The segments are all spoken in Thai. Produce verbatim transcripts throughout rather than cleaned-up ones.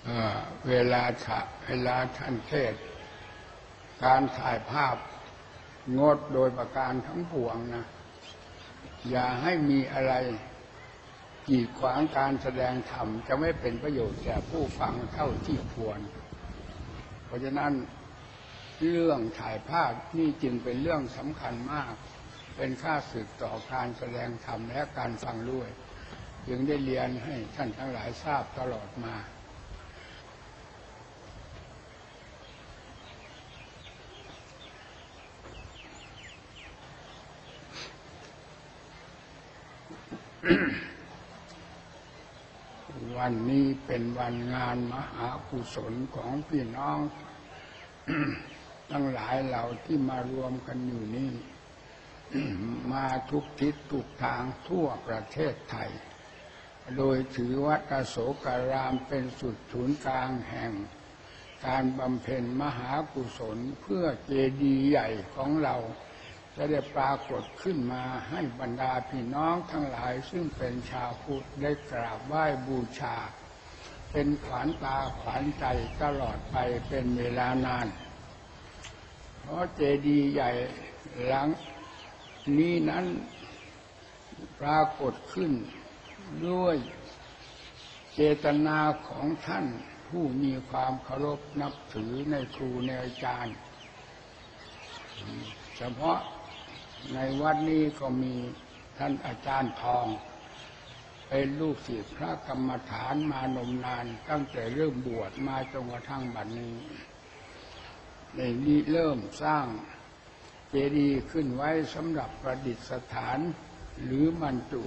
เวลาเวลาท่านเทศการถ่ายภาพงดโดยประการทั้งปวงนะอย่าให้มีอะไรกีดขวางการแสดงธรรมจะไม่เป็นประโยชน์แก่ผู้ฟังเท่าที่ควรเพราะฉะนั้นเรื่องถ่ายภาพนี่จึงเป็นเรื่องสำคัญมากเป็นค่าศึกต่อการแสดงธรรมและการฟังด้วยจึงได้เรียนให้ท่านทั้งหลายทราบตลอดมาวันนี้เป็นวันงานมหากุศลของพี่น้องทั้งหลายเหล่าที่มารวมกันอยู่นี่มาทุกทิศทุกทางทั่วประเทศไทยโดยถือวัดอโศการามเป็นสุดศูนย์กลางแห่งการบำเพ็ญมหากุศลเพื่อเจดีย์ใหญ่ของเราจะได้ปรากฏขึ้นมาให้บรรดาพี่น้องทั้งหลายซึ่งเป็นชาวพุทธได้กราบไหว้บูชาเป็นขวัญตาขวัญใจตลอดไปเป็นเวลานานเพราะเจดีย์ใหญ่หลังนี้นั้นปรากฏขึ้นด้วยเจตนาของท่านผู้มีความเคารพนับถือในครูในอาจารย์เฉพาะในวัดนี้ก็มีท่านอาจารย์ทองเป็นลูกศิษย์พระกรรมฐานมานมนานตั้งแต่เริ่มบวชมาจนกระทั่งบัดนี้ในนี้เริ่มสร้างเจดีย์ขึ้นไว้สำหรับประดิษฐานหรือบรรจุ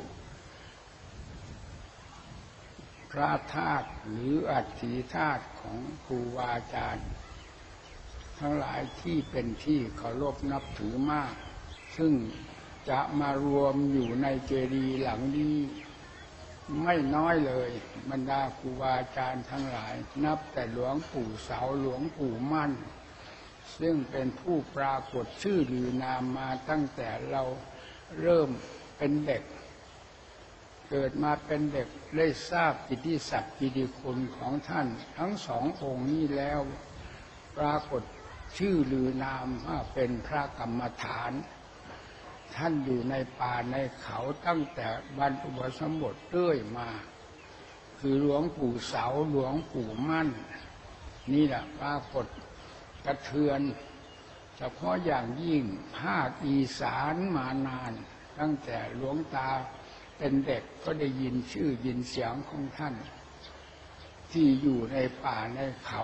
พระธาตุหรืออัฐิธาตุของครูบาอาจารย์ทั้งหลายที่เป็นที่เคารพนับถือมากซึ่งจะมารวมอยู่ในเจดีย์หลังนี้ไม่น้อยเลยบรรดาครูบาอาจารย์ทั้งหลายนับแต่หลวงปู่เสาหลวงปู่มั่นซึ่งเป็นผู้ปรากฏชื่อหรือนามมาตั้งแต่เราเริ่มเป็นเด็กเกิดมาเป็นเด็กได้ทราบกิตติศักดิ์กิตติคุณของท่านทั้งสององค์นี้แล้วปรากฏชื่อหรือนามว่าเป็นพระกรรมฐานท่านอยู่ในป่าในเขาตั้งแต่บรรพบุรุษสมบทเรื่อยมาคือหลวงปู่เสาหลวงปู่มั่นนี่แหละปรากฏกระเทือนเฉพาะอย่างยิ่งภาคอีสานมานานตั้งแต่หลวงตาเป็นเด็กก็ได้ยินชื่อยินเสียงของท่านที่อยู่ในป่าในเขา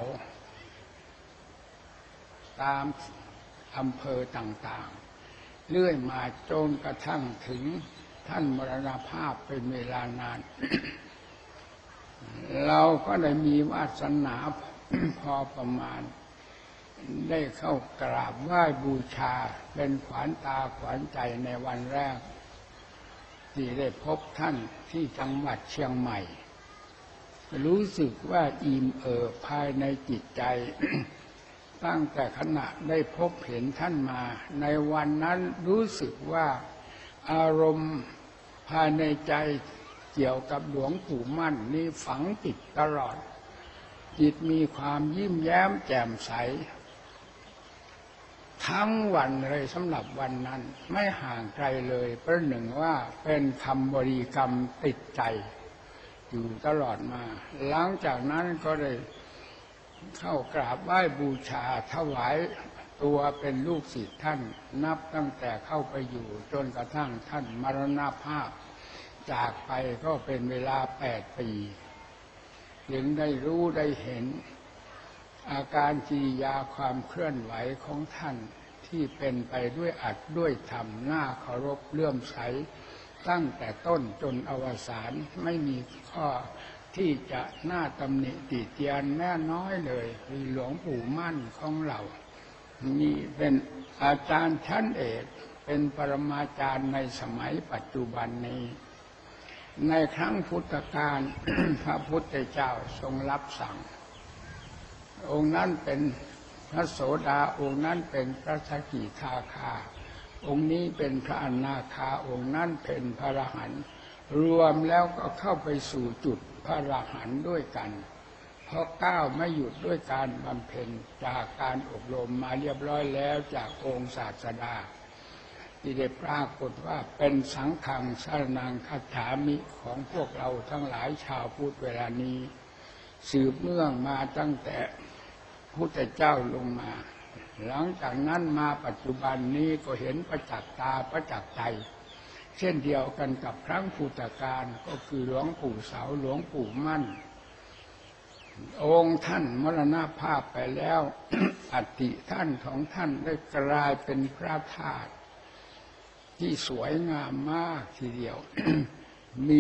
ตามอำเภอต่างๆเลื่อยมาจนกระทั่งถึงท่านมรณภาพเป็นเวลานาน เราก็ได้มีวาสนาพอประมาณได้เข้ากราบไหว้บูชาเป็นขวัญตาขวัญใจในวันแรกที่ได้พบท่านที่จังหวัดเชียงใหม่รู้สึกว่าอิ่มเอิบภายในจิตใจ ตั้งแต่ขณะได้พบเห็นท่านมาในวันนั้นรู้สึกว่าอารมณ์ภายในใจเกี่ยวกับหลวงปู่มั่นนี้ฝังติดตลอดจิตมีความยิ้มแย้มแจ่มใสทั้งวันเลยสำหรับวันนั้นไม่ห่างไกลเลยประหนึ่งว่าเป็นคำบริกรรมติดใจอยู่ตลอดมาหลังจากนั้นก็ได้เข้ากราบไหว้บูชาถวายตัวเป็นลูกศิษย์ท่านนับตั้งแต่เข้าไปอยู่จนกระทั่งท่านมรณภาพจากไปก็เป็นเวลาแปดปีจึงได้รู้ได้เห็นอาการกิริยาความเคลื่อนไหวของท่านที่เป็นไปด้วยอัดด้วยธรรมน่าเคารพเลื่อมใสตั้งแต่ต้นจนอวสานไม่มีข้อที่จะน่าตำหนิติเตียนแน่น้อยเลยคือหลวงปู่มั่นของเรานี่เป็นอาจารย์ชั้นเอกเป็นปรมาจารย์ในสมัยปัจจุบันนี้ในครั้งพุทธกาล พระพุทธเจ้าทรงรับสั่งองค์นั้นเป็นพระโสดาองค์นั้นเป็นพระสกิทาคาองค์นี้เป็นพระอนาคาองค์นั้นเป็นพระอรหันต์รวมแล้วก็เข้าไปสู่จุดพระอรหันต์ด้วยกันเพราะก้าวไม่หยุดด้วยการบำเพ็ญจากการอบรมมาเรียบร้อยแล้วจากองค์ศาสดาที่ได้ปรากฏว่าเป็นสังฆังสรณังคัจฉามิของพวกเราทั้งหลายชาวพุทธเวลานี้สืบเนื่องมาตั้งแต่พุทธเจ้าลงมาหลังจากนั้นมาปัจจุบันนี้ก็เห็นประจักษ์ตาประจักษ์ใจเช่นเดียวกันกับครั้งพุทธกาลก็คือหลวงปู่เสาหลวงปู่มั่นองค์ท่านมรณภาพไปแล้ว อัฐิท่านของท่านได้กลายเป็นพระธาตุที่สวยงามมากทีเดียว มี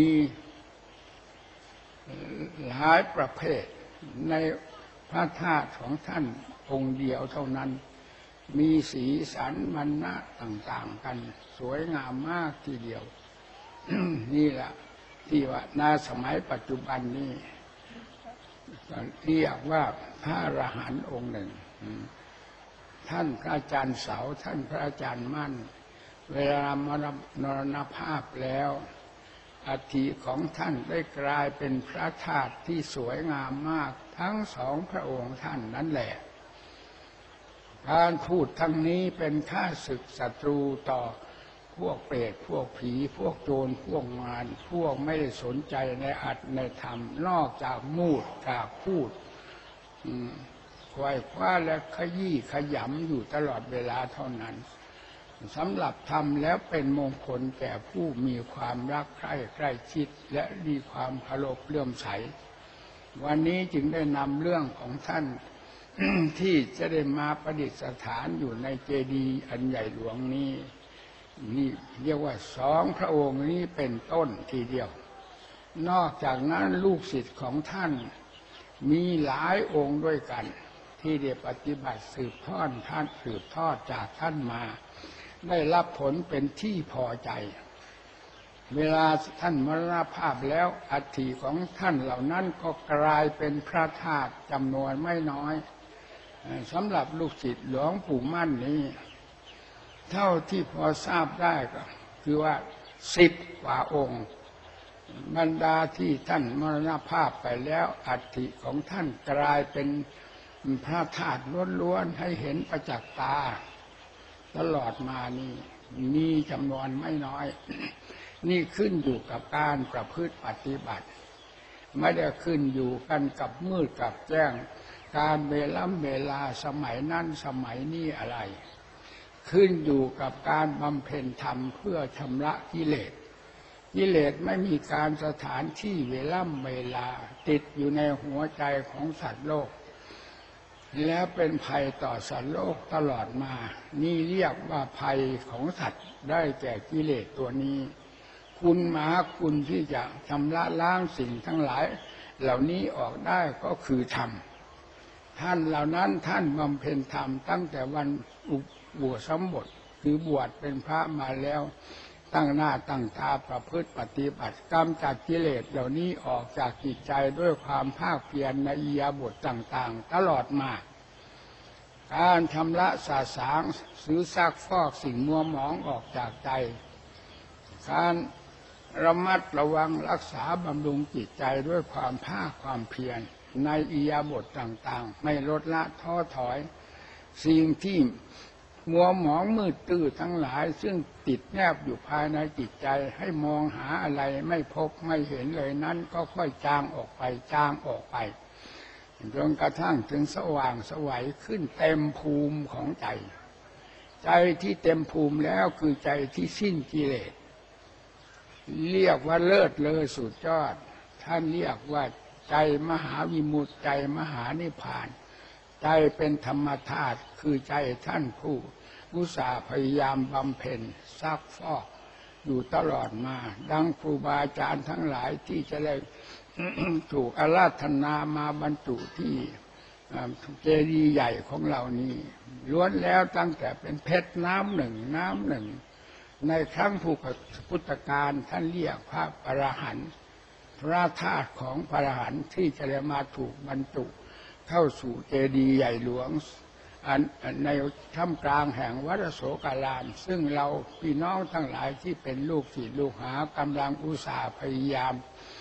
หลายประเภทในพระธาตุของท่านองค์เดียวเท่านั้นมีสีสันวรรณะต่างๆกันสวยงามมากทีเดียว นี่แหละที่ว่าในสมัยปัจจุบันนี้เรียกว่าพระอรหันต์องค์หนึ่งท่านพระอาจารย์เสาท่านพระอาจารย์มั่นเวลามรณภาพแล้วอัฐิของท่านได้กลายเป็นพระธาตุที่สวยงามมากทั้งสองพระองค์ท่านนั่นแหละการพูดทั้งนี้เป็นข้าศึกศัตรูต่อพวกเปรตพวกผีพวกโจรพวกมารพวกไม่ได้สนใจในอัตในธรรมนอกจากมูดจากพูดควายคว้าและขยี้ขยำอยู่ตลอดเวลาเท่านั้นสำหรับธรรมแล้วเป็นมงคลแก่ผู้มีความรักใคร่ใกล้ชิดและมีความเคารพเลื่อมใสวันนี้จึงได้นำเรื่องของท่าน ที่จะได้มาประดิษฐานอยู่ในเจดีย์อันใหญ่หลวงนี้นี่เรียกว่าสองพระองค์นี้เป็นต้นทีเดียวนอกจากนั้นลูกศิษย์ของท่านมีหลายองค์ด้วยกันที่ได้ปฏิบัติสืบทอดท่านสืบทอดจากท่านมาได้รับผลเป็นที่พอใจเวลาท่านมรณภาพแล้วอัฐิของท่านเหล่านั้นก็กลายเป็นพระธาตุจำนวนไม่น้อยสำหรับลูกศิษย์หลวงปู่มั่นนี้เท่าที่พอทราบได้ก็คือว่าสิบกว่าองค์บรรดาที่ท่านมรณภาพไปแล้วอัฐิของท่านกลายเป็นพระธาตุล้วนๆให้เห็นประจักษ์ตาตลอดมานี่มีจำนวนไม่น้อย นี่ขึ้นอยู่กับการประพฤติปฏิบัติไม่ได้ขึ้นอยู่กันกับมืดกับแจ้งการเวลาเวลาสมัยนั้นสมัยนี้อะไรขึ้นอยู่กับการบำเพ็ญธรรมเพื่อชำระกิเลสกิเลสไม่มีการสถานที่เวลาเวลาติดอยู่ในหัวใจของสัตว์โลกแล้วเป็นภัยต่อสัตว์โลกตลอดมานี่เรียกว่าภัยของสัตว์ได้แก่กิเลสตัวนี้คุณมหาคุณที่จะชำระล้างสิ่งทั้งหลายเหล่านี้ออกได้ก็คือธรรมท่านเหล่านั้นท่านบำเพ็ญธรรมตั้งแต่วันอุบวชสมบทคือบวชเป็นพระมาแล้วตั้งหน้าตั้งตาประพฤติปฏิบัติกำจัดกิเลสเหล่านี้ออกจากจิตใจด้วยความภาคเพียรในอิริยาบถต่างๆตลอดมาการชำระสาสางซื้อซักฟอกสิ่งมัวหมองออกจากใจการระมัดระวังรักษาบำรุงจิตใจด้วยความภาคความเพียรในอิริยาบถต่างๆไม่ลดละท้อถอยสิ่งที่มัวหมองมืดตื้อทั้งหลายซึ่งติดแนบอยู่ภายในจิตใจให้มองหาอะไรไม่พบไม่เห็นเลยนั้นก็ค่อยจางออกไปจางออกไปจนกระทั่งถึงสว่างไสวขึ้นเต็มภูมิของใจใจที่เต็มภูมิแล้วคือใจที่สิ้นกิเลสเรียกว่าเลิศเลอสุดยอดท่านเรียกว่าใจมหาวิมุตติใจมหานิพพานใจเป็นธรรมธาตุคือใจท่านผู้อุตส่าห์พยายามบำเพ็ญซักฟอกอยู่ตลอดมาดังครูบาอาจารย์ทั้งหลายที่จะได้ ถูกอาราธนามาบรรจุที่เจดีย์ใหญ่ของเรานี้ล้วนแล้วตั้งแต่เป็นเพชรน้ำหนึ่งน้ำหนึ่งในครั้งพุทธกาลท่านเรียกพระอรหันต์พระธาตุของพระอรหันต์ที่จะได้มาถูกบรรจุเข้าสู่เจดีย์ใหญ่หลวงในท่ามกลางแห่งวัดโสการามซึ่งเราพี่น้องทั้งหลายที่เป็นลูกศิษย์ลูกหากำลังอุตส่าห์พยายาม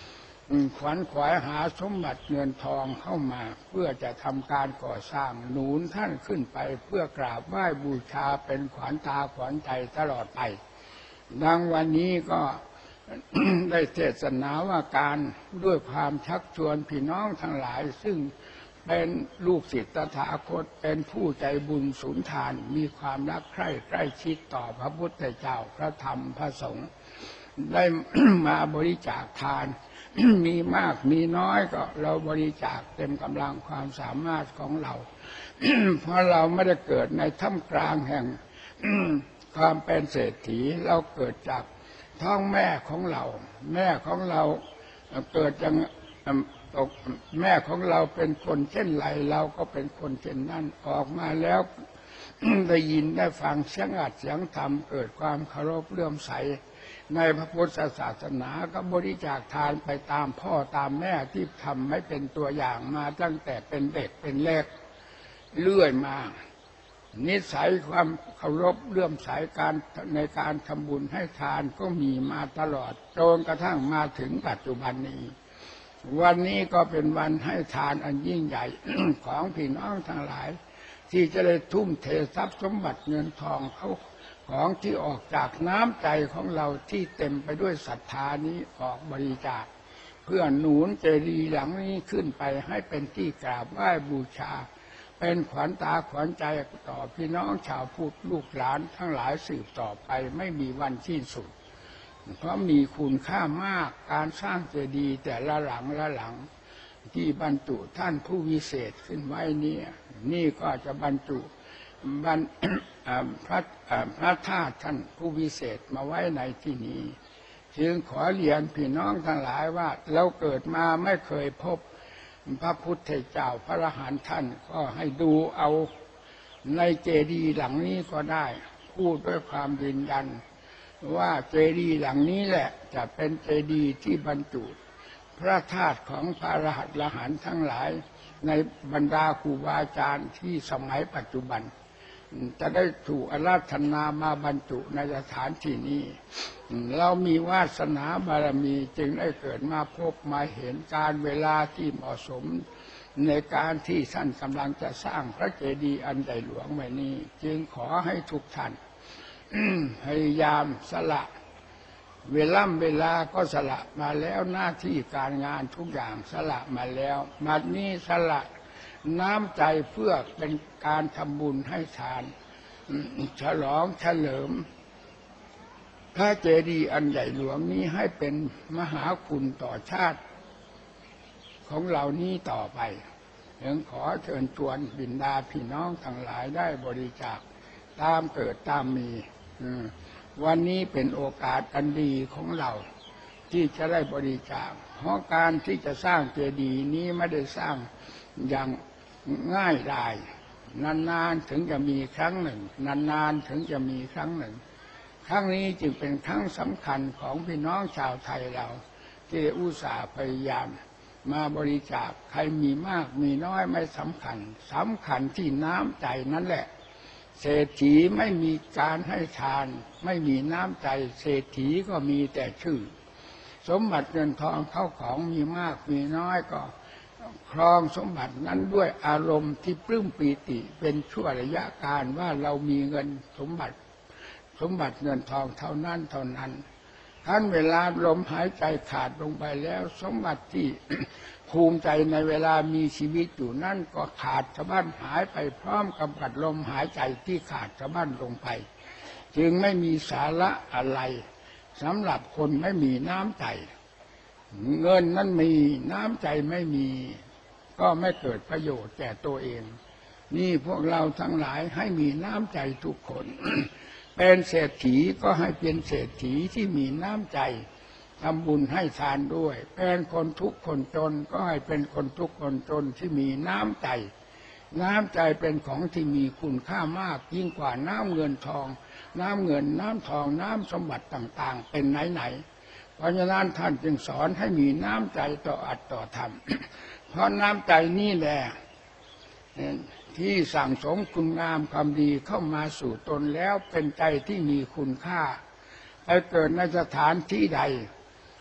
ขวัญขวายหาสมบัติเงินทองเข้ามาเพื่อจะทำการก่อสร้างหนุนท่านขึ้นไปเพื่อกราบไหว้บูชาเป็นขวัญตาขวัญใจตลอดไปดังวันนี้ก็ ได้เทศนาว่าการด้วยความชักชวนพี่น้องทั้งหลายซึ่งเป็นลูกศิษย์ตถาคตเป็นผู้ใจบุญสุนทานมีความรักใคร่ใกล้ชิดต่อพระพุทธเจ้าพระธรรมพระสงฆ์ได้ มาบริจาคทาน มีมากมีน้อยก็เราบริจาคเต็มกำลังความสามารถของเรา เพราะเราไม่ได้เกิดในท่ามกลางแห่ง ความเป็นเศรษฐีเราเกิดจากท้องแม่ของเราแม่ของเราเกิดจากตกแม่ของเราเป็นคนเช่นไรเราก็เป็นคนเช่นนั้นออกมาแล้ว ได้ยินได้ฟังเสียงอัดเสียงธรรมเกิดความเคารพเลื่อมใสในพระพุทธศาสนาก็บริจาคทานไปตามพ่อตามแม่ที่ทำให้เป็นตัวอย่างมาตั้งแต่เป็นเด็กเป็นเล็กเลื่อยมานิสัยความเคารพเลื่อมใสการในการทำบุญให้ทานก็มีมาตลอดจนกระทั่งมาถึงปัจจุบันนี้วันนี้ก็เป็นวันให้ทานอันยิ่งใหญ่ ของพี่น้องทั้งหลายที่จะได้ทุ่มเททรัพย์สมบัติเงินทองเขาของที่ออกจากน้ำใจของเราที่เต็มไปด้วยศรัทธานี้ออกบริจาคเพื่อหนุนเจดีย์หลังนี้ขึ้นไปให้เป็นที่กราบไหว้บูชาเป็นขวัญตาขวัญใจต่อพี่น้องชาวพุทธลูกหลานทั้งหลายสืบต่อไปไม่มีวันสิ้นสุดเพราะมีคุณค่ามากการสร้างเจดีย์แต่ละหลังละหลังที่บรรจุท่านผู้วิเศษขึ้นไว้นี่นี่ก็จะบรรจุบรร พระพระธาตุท่านผู้วิเศษมาไว้ในที่นี้จึงขอเรียนพี่น้องทั้งหลายว่าเราเกิดมาไม่เคยพบพระพุทธเจ้าพระอรหันต์ท่านก็ให้ดูเอาในเจดีย์หลังนี้ก็ได้พูดด้วยความยืนยันว่าเจดีย์หลังนี้แหละจะเป็นเจดีย์ที่บรรจุพระธาตุของพระอรหันต์ทั้งหลายในบรรดาครูบาอาจารย์ที่สมัยปัจจุบันจะได้ถูกอาราธนามาบรรจุในสถานที่นี้เรามีวาสนาบารมีจึงได้เกิดมาพบมาเห็นการเวลาที่เหมาะสมในการที่ท่านกำลังจะสร้างพระเจดีย์อันใหญ่หลวงไว้นี้จึงขอให้ทุกท่านพยายามสละเวลาเวลาก็สละมาแล้วหน้าที่การงานทุกอย่างสละมาแล้วบัดนี้สละน้ำใจเพื่อเป็นการทำบุญให้ทานฉลองเฉลิมพระเจดีย์อันใหญ่หลวงนี้ให้เป็นมหาคุณต่อชาติของเรานี้ต่อไปจึงขอเชิญชวนบิดาพี่น้องทั้งหลายได้บริจาคตามเกิดตามมีวันนี้เป็นโอกาสอันดีของเราที่จะได้บริจาคเพราะการที่จะสร้างเจดีย์นี้ไม่ได้สร้างอย่างง่ายดายนานๆถึงจะมีครั้งหนึ่งนานๆถึงจะมีครั้งหนึ่งครั้งนี้จึงเป็นครั้งสำคัญของพี่น้องชาวไทยเราที่อุตส่าห์พยายามมาบริจาคใครมีมากมีน้อยไม่สำคัญสำคัญที่น้ำใจนั่นแหละเศรษฐีไม่มีการให้ทานไม่มีน้ำใจเศรษฐีก็มีแต่ชื่อสมบัติเงินทองเข้าของมีมากมีน้อยก็ครองสมบัตินั้นด้วยอารมณ์ที่ปลื้มปีติเป็นชั่วระยะการว่าเรามีเงินสมบัติสมบัติเงินทองเท่านั้นเท่านั้นท่านเวลาลมหายใจขาดลงไปแล้วสมบัติที่ ภูมิใจในเวลามีชีวิตอยู่นั่นก็ขาดสะบั้นหายไปพร้อมกับกัดลมหายใจที่ขาดสะบั้นลงไปจึงไม่มีสาระอะไรสำหรับคนไม่มีน้ำใจเงินนั้นมีน้ำใจไม่มีก็ไม่เกิดประโยชน์แก่ตัวเองนี่พวกเราทั้งหลายให้มีน้ำใจทุกคน เป็นเศรษฐีก็ให้เป็นเศรษฐีที่มีน้ำใจทำบุญให้ทานด้วยเป็นคนทุกข์คนจนก็ให้เป็นคนทุกข์คนจนที่มีน้ำใจน้ำใจเป็นของที่มีคุณค่ามากยิ่งกว่าน้ำเงินทองน้ำเงินน้ำทองน้ำสมบัติต่างๆเป็นไหนๆเพราะฉะนั้นท่านจึงสอนให้มีน้ำใจต่ออัตต่อธรรม เพราะน้ำใจนี่แหละที่สั่งสมคุณงามความดีเข้ามาสู่ตนแล้วเป็นใจที่มีคุณค่าไปเกิดในสถานที่ใด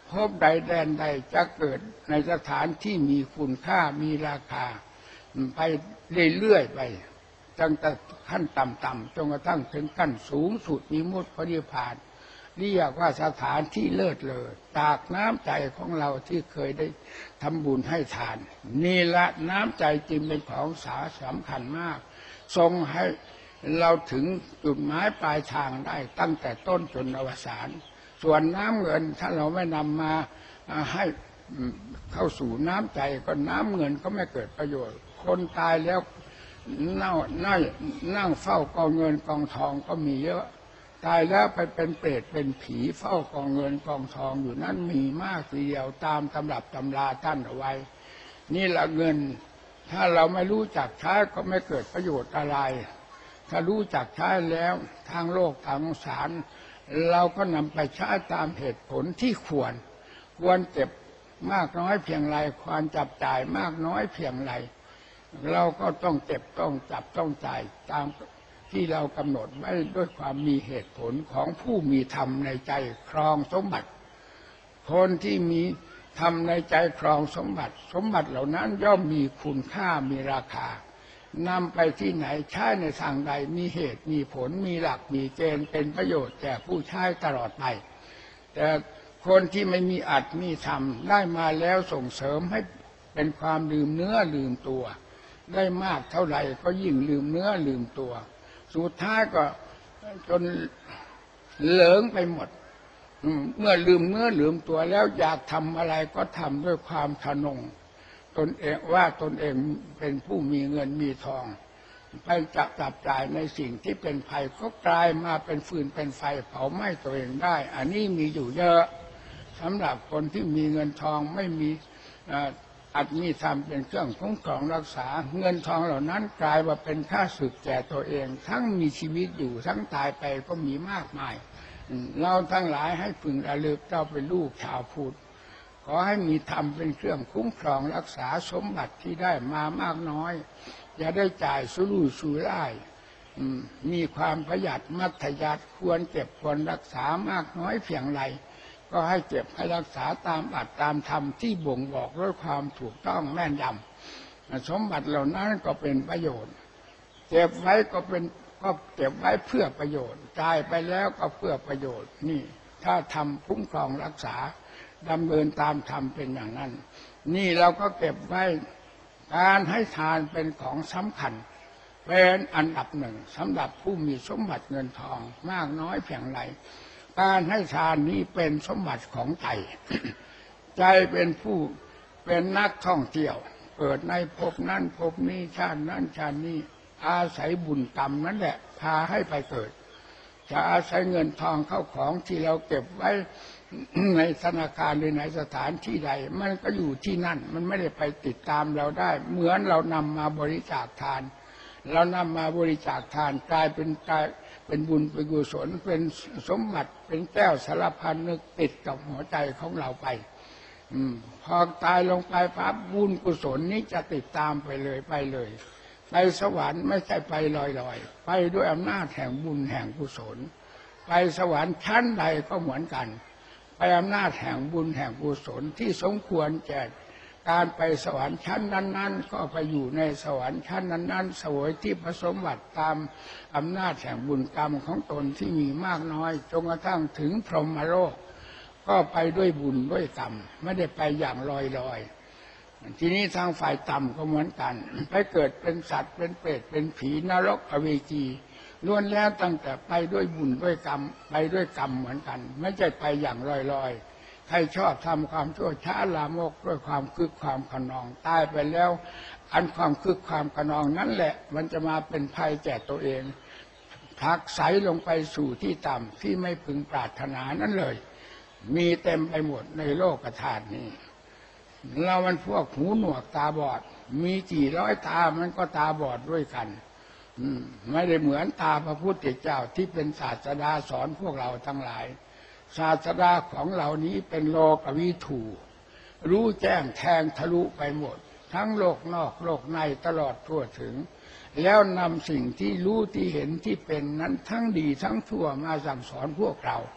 พบใดแดนใดจะเกิดในสถานที่มีคุณค่ามีราคาไปเรื่อยๆไปตั้งแต่ขั้นต่ำๆจนกระทั่งถึงขั้นสูงสุดนิมุตติพระนิพพานเรียกว่าสถานที่เลิศเลอจากน้ำใจของเราที่เคยได้ทำบุญให้ทานนี่ละน้ำใจจึงเป็นของสาสำคัญมากทรงให้เราถึงจุดหมายปลายทางได้ตั้งแต่ต้นจนอวสานส่วนน้ำเงินถ้าเราไม่นำมาให้เข้าสู่น้ำใจก็น้ำเงินก็ไม่เกิดประโยชน์คนตายแล้วนั่งนั่งนั่งเฝ้ากองเงินกองทองก็มีเยอะตายแล้วไปเป็นเปรตเป็นผีเฝ้ากองเงินกองทองอยู่นั้นมีมากทีเดียวตามตำรับตำราท่านเอาไว้นี่ละเงินถ้าเราไม่รู้จักใช้ก็ไม่เกิดประโยชน์อะไรถ้ารู้จักใช้แล้วทางโลกทางสงสารเราก็นำไปใช้ตามเหตุผลที่ควรควรเก็บมากน้อยเพียงไรควรจับจ่ายมากน้อยเพียงไรเราก็ต้องเก็บต้องจับต้องจ่ายตามที่เรากำหนดไว้ด้วยความมีเหตุผลของผู้มีธรรมในใจครองสมบัติคนที่มีธรรมในใจครองสมบัติสมบัติเหล่านั้นย่อมมีคุณค่ามีราคานำไปที่ไหนใช้ในทางใดมีเหตุมีผลมีหลักมีเกณฑ์เป็นประโยชน์แก่ผู้ใช้ตลอดไปแต่คนที่ไม่มีอัตมีธรรมได้มาแล้วส่งเสริมให้เป็นความลืมเนื้อลืมตัวได้มากเท่าไหร่ก็ยิ่งลืมเนื้อลืมตัวสุดท้ายก็จนเหลิงไปหมดเมื่อลืมเนื้อลืมตัวแล้วอยากทำอะไรก็ทำด้วยความทะนงตนเองว่าตนเองเป็นผู้มีเงินมีทองไปจับจับจ่ายในสิ่งที่เป็นภัยก็กลายมาเป็นฟืนเป็นไฟเผาไหม้ตัวเองได้อันนี้มีอยู่เยอะสำหรับคนที่มีเงินทองไม่มีอัตมีธรรมเป็นเครื่องคุ้มครองรักษาเงินทองเหล่านั้นกลายมาเป็นค่าศึกแก่ตัวเองทั้งมีชีวิตอยู่ทั้งตายไปก็มีมากมายเราทั้งหลายให้พึงระลึกเจ้าเป็นลูกชาวพุทธขอให้มีธรรมเป็นเครื่องคุ้มครองรักษาสมบัติที่ได้มามากน้อยอย่าได้จ่ายสุรุ่ยสุร่ายมีความประหยัดมัธยัสถ์ควรเก็บควรรักษามากน้อยเพียงไรก็ให้เก็บให้รักษาตามอัตตามธรรมที่บ่งบอกด้วยความถูกต้องแม่นยำสมบัติเหล่านั้นก็เป็นประโยชน์เก็บไว้ก็เป็นก็เก็บไว้เพื่อประโยชน์จ่ายไปแล้วก็เพื่อประโยชน์นี่ถ้าทำคุ้มครองรักษาดำเนินตามธรรมเป็นอย่างนั้นนี่เราก็เก็บไว้การให้ทานเป็นของสำคัญเป็นอันดับหนึ่งสำหรับผู้มีสมบัติเงินทองมากน้อยเพียงไรการให้ทานนี้เป็นสมบัติของใจ ใจเป็นผู้เป็นนักท่องเที่ยวเกิดในภพนั้นภพนี้ชาตินั้นชาตินี้อาศัยบุญกรรมนั่นแหละพาให้ไปเกิดจะอาศัยเงินทองเข้าของที่เราเก็บไว้ในธนาคารหรือในสถานที่ใดมันก็อยู่ที่นั่นมันไม่ได้ไปติดตามเราได้เหมือนเรานำมาบริจาคทานเรานำมาบริจาคทานกลายเป็นกลายเป็นบุญเป็นกุศลเป็นสมบัติเป็นแก้วสารพันนึกติดกับหัวใจของเราไปอืมพอตายลงไปปั๊บบุญกุศลนี้จะติดตามไปเลยไปเลยไปสวรรค์ไม่ใช่ไปลอยๆไปด้วยอำนาจแห่งบุญแห่งกุศลไปสวรรค์ชั้นใดก็เหมือนกันไปอำนาจแห่งบุญแห่งกุศลที่สมควรแก่การไปสวรรค์ชั้นนั้นๆก็ไปอยู่ในสวรรค์ชั้นนั้นๆเสวยที่ผสมบัติตามอำนาจแห่งบุญกรรมของตนที่มีมากน้อยจนกระทั่งถึงพรหมโลกก็ไปด้วยบุญด้วยกรรมไม่ได้ไปอย่างลอยๆทีนี้ทางฝ่ายต่ำก็เหมือนกันไปเกิดเป็นสัตว์เป็นเปรตเป็นผีนรกอเวจีล้วนแล้วตั้งแต่ไปด้วยบุญด้วยกรรมไปด้วยกรรมเหมือนกันไม่ใช่ไปอย่างลอยๆใครชอบทำความชั่วช้าลามกด้วยความคึกความขนองตายไปแล้วอันความคึกความขนองนั่นแหละมันจะมาเป็นภัยแก่ตัวเองทักใสลงไปสู่ที่ต่ำที่ไม่พึงปรารถนานั้นเลยมีเต็มไปหมดในโลกธาตุนี้เรามันพวกหูหนวกตาบอดมีกี่ร้อยตามันก็ตาบอดด้วยกันไม่ได้เหมือนตาพระพุทธเจ้าที่เป็นศาสดาสอนพวกเราทั้งหลายศาสดาของเรานี้เป็นโลกวิถูรู้แจ้งแทงทะลุไปหมดทั้งโลกนอกโลกในตลอดทั่วถึงแล้วนำสิ่งที่รู้ที่เห็นที่เป็นนั้นทั้งดีทั้งชั่วมาสั่งสอนพวกเรา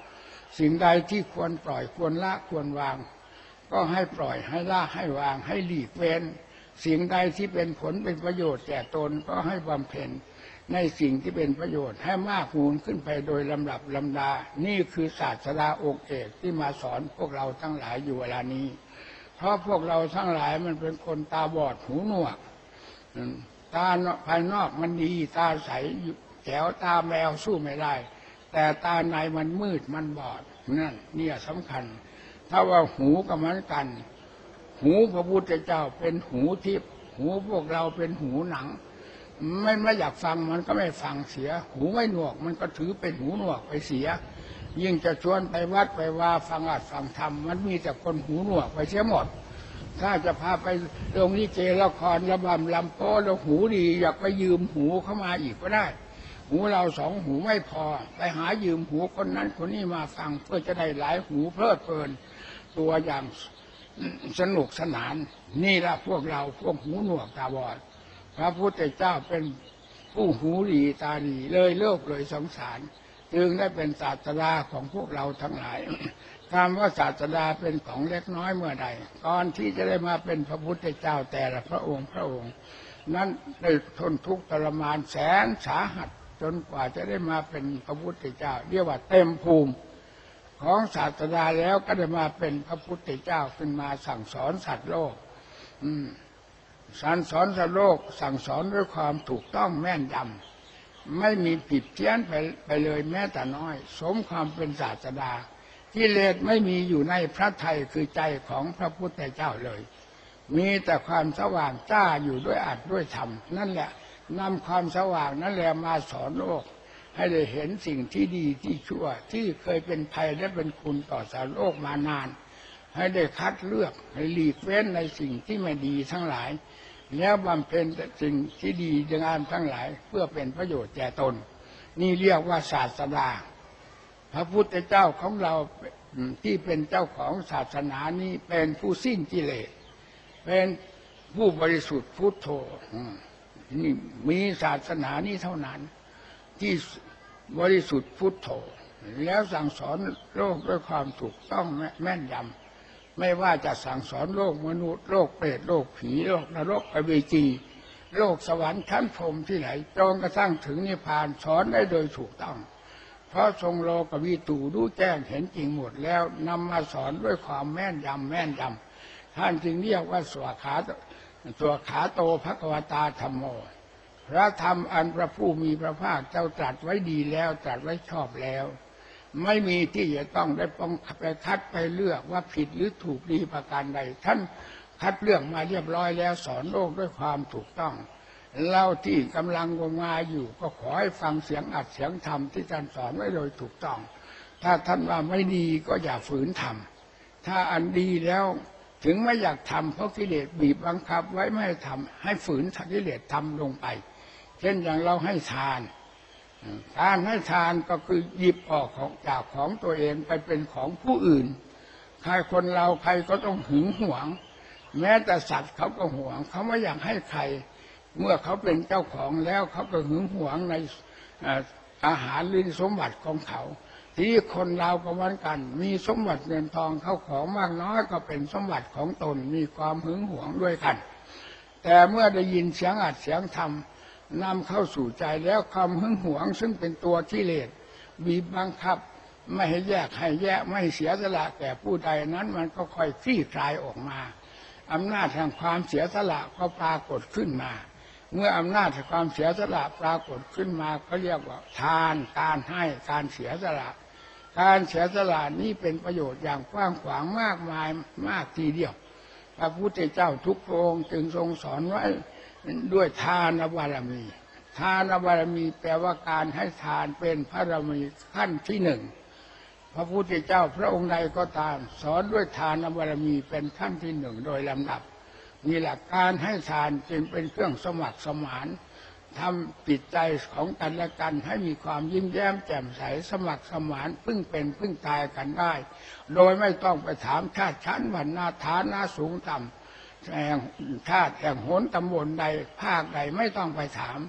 สิ่งใดที่ควรปล่อยควรละควรวางก็ให้ปล่อยให้ละให้วางให้หลีกเว้นสิ่งใดที่เป็นผลเป็นประโยชน์แก่ตนก็ให้บำเพ็ญในสิ่งที่เป็นประโยชน์ให้มากมูลขึ้นไปโดยลำดับลำดานี่คือศาสดาองค์เอกที่มาสอนพวกเราทั้งหลายอยู่เวลานี้เพราะพวกเราทั้งหลายมันเป็นคนตาบอดหูหนวกตาภายนอกมันดีตาใสแจ๋วตาแมวสู้ไม่ได้แต่ตาในมันมืดมันบอดนั่นเนี่ยสำคัญถ้าว่าหูก็เหมือนกันหูพระพุทธเจ้าเป็นหูทิพย์หูพวกเราเป็นหูหนังไม่ไม่อยากฟังมันก็ไม่ฟังเสียหูไม่หนวกมันก็ถือเป็นหูหนวกไปเสียยิ่งจะชวนไปวัดไปว่าฟังอัดฟังธรรมมันมีแต่คนหูหนวกไปเสียหมดถ้าจะพาไปโรงลิเกละครระบำลำโพแล้วหูดีอยากไปยืมหูเข้ามาอีกก็ได้หูเราสองหูไม่พอไปหายืมหูคนนั้นคนนี้มาฟังเพื่อจะได้หลายหูเพลิดเพลินตัวอย่างสนุกสนานนี่ละพวกเราพวกหูหนวกตาบอดพระพุทธเจ้าเป็นผู้หูดีตาดีเลยโลกเลยสงสารจึงได้เป็นศาสดาของพวกเราทั้งหลายคำว่าศาสดาเป็นของเล็กน้อยเมื่อใดก่อนที่จะได้มาเป็นพระพุทธเจ้าแต่ละพระองค์พระองค์นั้นได้ทนทุกข์ทรมานแสนสาหัสจนกว่าจะได้มาเป็นพระพุทธเจ้าเรียกว่าเต็มภูมิของศาสดาแล้วก็ได้มาเป็นพระพุทธเจ้าขึ้นมาสั่งสอนสัตว์โลกอืมสั่งสอนสัตว์โลกสั่งสอนด้วยความถูกต้องแม่นยำไม่มีผิดเพี้ยนไปไปเลยแม้แต่น้อยสมความเป็นศาสดากิเลสไม่มีอยู่ในพระทัยคือใจของพระพุทธเจ้าเลยมีแต่ความสว่างจ้าอยู่ด้วยอัดด้วยธรรมนั่นแหละนำความสว่างนั่นแหละมาสอนโลกให้ได้เห็นสิ่งที่ดีที่ชั่วที่เคยเป็นภัยและเป็นคุณต่อสารโลกมานานให้ได้คัดเลือกให้หลีกเว้นในสิ่งที่ไม่ดีทั้งหลายแล้วบำเพ็ญสิ่งที่ดีงามทั้งหลายเพื่อเป็นประโยชน์แก่ตนนี่เรียกว่าศาสดาพระพุทธเจ้าของเราที่เป็นเจ้าของศาสนานี้เป็นผู้สิ้นกิเลสเป็นผู้บริสุทธิ์พุทโธนี่มีศาสนานี้เท่านั้นที่บริสุทธิ์พุทโธแล้วสั่งสอนโลกด้วยความถูกต้องแม่นยำไม่ว่าจะสั่งสอนโลกมนุษย์โลกเปรตโลกผีโลกนรกอเวจีโลกสวรรค์ชั้นพรหมที่ไหนจงกระทั่งถึงนิพพานสอนได้โดยถูกต้องเพราะทรงโลกวิตูรู้แจ้งเห็นจริงหมดแล้วนำมาสอนด้วยความแม่นยำแม่นยำท่านจึงเรียกว่าสวขาตัวขาโตภควตาธัมโมพระธรรมอันพระผู้มีพระภาคเจ้าตรัสไว้ดีแล้วตรัสไว้ชอบแล้วไม่มีที่จะต้องได้ป้องไปคัดไปเลือกว่าผิดหรือถูกดีประการใดท่านคัดเลือกมาเรียบร้อยแล้วสอนโลกด้วยความถูกต้องเราที่กำลังงมงายอยู่ก็ขอให้ฟังเสียงอัดเสียงธรรมที่ท่านสอนไว้โดยถูกต้องถ้าท่านว่าไม่ดีก็อย่าฝืนทำถ้าอันดีแล้วถึงไม่อยากทำเพราะกิเลสบีบบังคับไว้ไม่ให้ทำให้ฝืนกิเลสทำลงไปเช่นอย่างเราให้ทานการให้ทานก็คือหยิบออกของจากของตัวเองไปเป็นของผู้อื่นใครคนเราใครก็ต้องหึงหวงแม้แต่สัตว์เขาก็หวงเขาไม่อยากให้ใครเมื่อเขาเป็นเจ้าของแล้วเขาก็หึงหวงในอาหารหรือสมบัติของเขาที่คนเราก็เหมือนกันมีสมบัติเงินทองเข้าของมากน้อยก็เป็นสมบัติของตนมีความหึงหวงด้วยกันแต่เมื่อได้ยินเสียงอัดเสียงธรรมนำเข้าสู่ใจแล้วความหึงหวงซึ่งเป็นตัวกิเลสบีบบังคับไม่ให้แยกให้แยกไม่ให้เสียสละแก่ผู้ใดนั้นมันก็ค่อยคลี่คลายออกมาอำนาจแห่งความเสียสละก็ปรากฏขึ้นมาเมื่ออำนาจแห่งความเสียสละปรากฏขึ้นมาเขาเรียกว่าทานการให้การเสียสละการเสียสละนี้เป็นประโยชน์อย่างกว้างขวางมากมายมากทีเดียวพระพุทธเจ้าทุกพระองค์จึงทรงสอนไว้ด้วยทานบารมีทานบารมีแปลว่าการให้ทานเป็นพระบารมีขั้นที่หนึ่งพระพุทธเจ้าพระองค์ใดก็ตามสอนด้วยทานบารมีเป็นขั้นที่หนึ่งโดยลำดับมีหลักการให้ทานจึงเป็นเครื่องสมัครสมานทำจิตใจของกันและกันให้มีความยิ้มแย้มแจ่มใสสมัครสมานพึ่งเป็นพึ่งตายกันได้โดยไม่ต้องไปถามชาติชั้นวรรณะฐานะสูงต่ำแห่งชาติแห่งหนตำบลใดภาคใดไม่ต้องไปถาม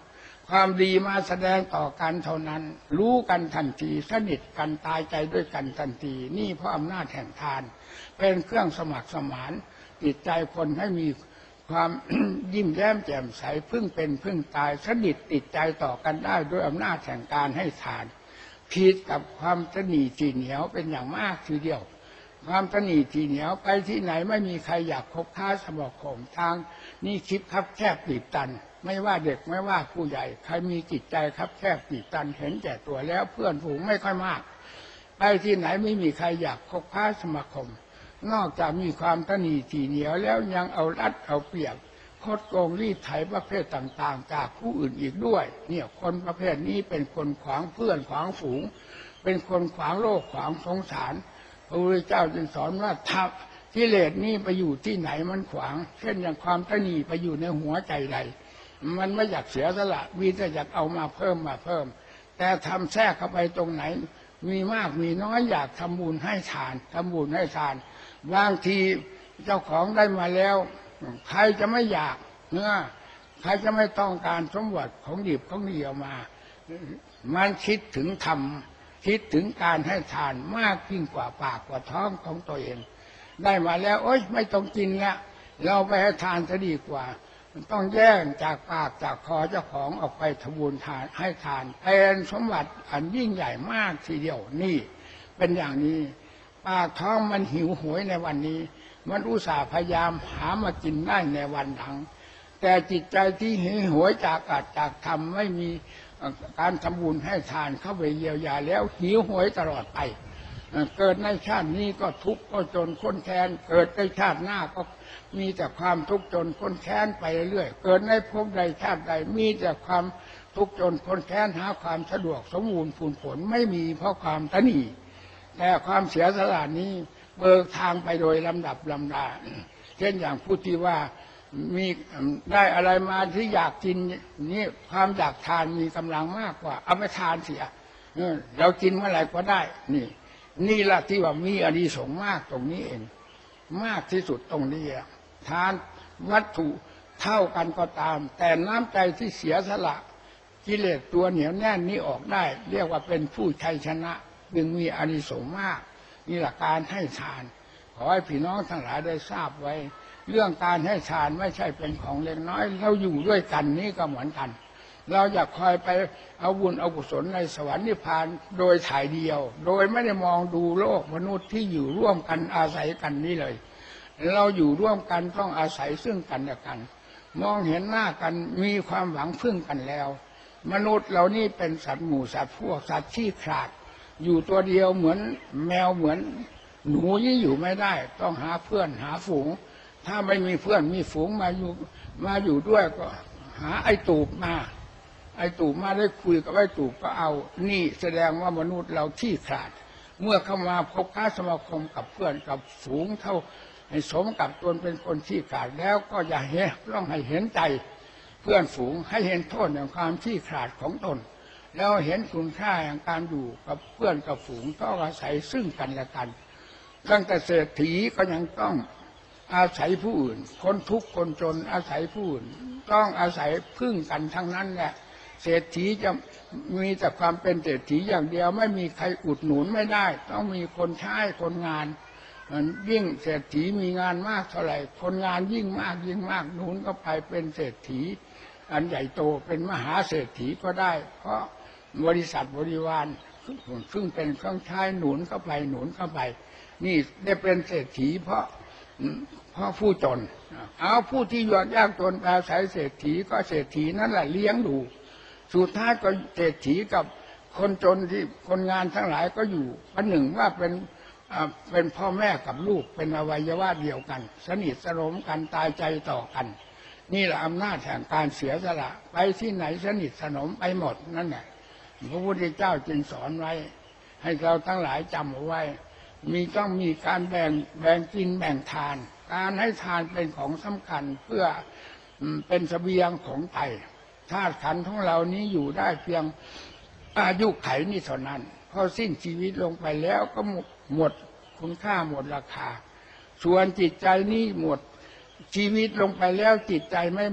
ความดีมาแสดงต่อกันเท่านั้นรู้กันทันทีสนิทกันตายใจด้วยกันทันทีนี่เพราะอำนาจแห่งทานเป็นเครื่องสมัครสมานจิตใจคนให้มีความ ยิ้มแย้มแจ่มใสพึ่งเป็นพึ่งตายสนิทติดใจต่อกันได้ด้วยอำนาจแห่งการให้ทานผิดกับความตนีทีเหนียวเป็นอย่างมากทีเดียวความตนีทีเหนียวไปที่ไหนไม่มีใครอยากคบค้าสมาคมทางนี่คิดคับแคบตีบตันไม่ว่าเด็กไม่ว่าผู้ใหญ่ใครมีจิตใจคับแคบตีบตันเห็นแก่ตัวแล้วเพื่อนฝูงไม่ค่อยมากไปที่ไหนไม่มีใครอยากคบค้าสมาคมนอกจากมีความตนีทีเหนียวแล้วยังเอารัดเอาเปรียบคดโกงรีดไถประเภทต่างๆจากผู้อื่นอีกด้วยเนี่ยคนประเภทนี้เป็นคนขวางเพื่อนขวางฝูงเป็นคนขวางโลกขวางสงสารพระพุทธเจ้าจึงสอนว่าทับกิเลสนี้ไปอยู่ที่ไหนมันขวางเช่นอย่างความตนีไปอยู่ในหัวใจใดมันไม่อยากเสียสละมีแต่อยากเอามาเพิ่มมาเพิ่มแต่ทำแทรกเข้าไปตรงไหนมีมากมีน้อยอยากทำบุญให้ทานทำบุญให้ทานบางทีเจ้าของได้มาแล้วใครจะไม่อยากเนื้อใครจะไม่ต้องการสมบัติของดิบของดีออกมามันคิดถึงธรรมคิดถึงการให้ทานมากยิ่งกว่าปากกว่าท้องของตัวเองได้มาแล้วโอ๊ยไม่ต้องกินแล้วเราไปให้ทานจะดีกว่ามันต้องแย่งจากปากจากคอเจ้าของออกไปทำบุญทานให้ทานเป็นสมบัติอันยิ่งใหญ่มากทีเดียวนี่เป็นอย่างนี้ปากท้องมันหิวโหยในวันนี้มันอุตส่าห์พยายามหามากินได้ในวันหลังแต่จิตใจที่หิวโหยจากอาจจากธรรมไม่มีการทำบุญให้ทานเข้าไปเยียวยาแล้วหิวโหยตลอดไปเกิดในชาตินี้ก็ทุกข์ก็จนข้นแค้นเกิดในชาติหน้าก็มีแต่ความทุกข์จนข้นแค้นไปเรื่อยเกิดในภพใดชาติใดมีแต่ความทุกข์จนข้นแค้นหาความสะดวกสมบูรณ์ผุนผลไม่มีเพราะความตนีแต่ความเสียสละนี้เบิกทางไปโดยลำดับลำดาเช่นอย่างผู้ที่ว่ามีได้อะไรมาที่อยากกินนี่ความอยากทานมีกำลังมากกว่าเอาไปทานเสียเรากินเมื่อไหร่ก็ได้นี่นี่แหละที่ว่ามีอานิสงส์มากตรงนี้เองมากที่สุดตรงนี้ทานวัตถุเท่ากันก็ตามแต่น้ำใจที่เสียสละกิเลสตัวเหนียวแน่นนี้ออกได้เรียกว่าเป็นผู้ชัยชนะจึงมีอานิสงส์มากนี่แหละการให้ทานขอให้พี่น้องทั้งหลายได้ทราบไว้เรื่องการให้ทานไม่ใช่เป็นของเล็กน้อยเราอยู่ด้วยกันนี่ก็เหมือนกันเราอยากคอยไปเอาบุญเอากุศลในสวรรค์นิพพานโดยถ่ายเดียวโดยไม่ได้มองดูโลกมนุษย์ที่อยู่ร่วมกันอาศัยกันนี่เลยเราอยู่ร่วมกันต้องอาศัยซึ่งกันและกันมองเห็นหน้ากันมีความหวังพึ่งกันแล้วมนุษย์เรานี่เป็นสัตว์หมู่สัตว์พวกสัตว์ขี้ขลาดอยู่ตัวเดียวเหมือนแมวเหมือนหนูยี่อยู่ไม่ได้ต้องหาเพื่อนหาฝูงถ้าไม่มีเพื่อนมีฝูงมาอยู่มาอยู่ด้วยก็หาไอ้ตูบมาไอ้ตูบมาได้คุยกับไอ้ตูบก็เอานี่แสดงว่ามนุษย์เราขี้ขลาดเมื่อเข้ามาพบค้าสมาคมกับเพื่อนกับฝูงเท่าให้สมกับตนเป็นคนขี้ขลาดแล้วก็อย่าเห็นต้องให้เห็นใจเพื่อนฝูงให้เห็นโทษแห่งความขี้ขลาดของตนแล้วเห็นคุณค่าแห่งการอยู่กับเพื่อนกับฝูงต้องอาศัยซึ่งกันและกันตั้งแต่เศรษฐีก็ยังต้องอาศัยผู้อื่นคนทุกข์คนจนอาศัยผู้อื่นต้องอาศัยพึ่งกันทั้งนั้นแหละเศรษฐีจะมีแต่ความเป็นเศรษฐีอย่างเดียวไม่มีใครอุดหนุนไม่ได้ต้องมีคนใช้คนงานยิ่งเศรษฐีมีงานมากเท่าไหร่คนงานยิ่งมากยิ่งมากหนุนก็ไปเป็นเศรษฐีอันใหญ่โตเป็นมหาเศรษฐีก็ได้เพราะบริษัทบริวารซึ่งเป็นเครื่องใช้หนุนเข้าไปหนุนเข้าไปนี่ได้เป็นเศรษฐีเพราะเพราะผู้จนเอาผู้ที่ยากยากจนอาศัยเศรษฐีก็เศรษฐีนั่นแหละเลี้ยงดูสุดท้ายก็เศรษฐีกับคนจนที่คนงานทั้งหลายก็อยู่ประหนึ่งว่าเป็นเป็นพ่อแม่กับลูกเป็นอวัยวะเดียวกันสนิทสนมกันตายใจต่อกันนี่แหละอำนาจแห่งการเสียสละไปที่ไหนสนิทสนมไปหมดนั่นแหละพระพุทธเจ้าจึงสอนไว้ให้เราทั้งหลายจำเอาไว้มีต้องมีการแบ่งแบ่งกินแบ่งทานการให้ทานเป็นของสำคัญเพื่อเป็นเสบียงของไตธาตุขันธ์ของเรานี้อยู่ได้เพียงอายุไขนี้เท่านั้นพอสิ้นชีวิตลงไปแล้วก็หมดคุณค่าหมดราคาส่วนจิตใจนี้หมดชีวิตลงไปแล้วจิตใจไม่หมด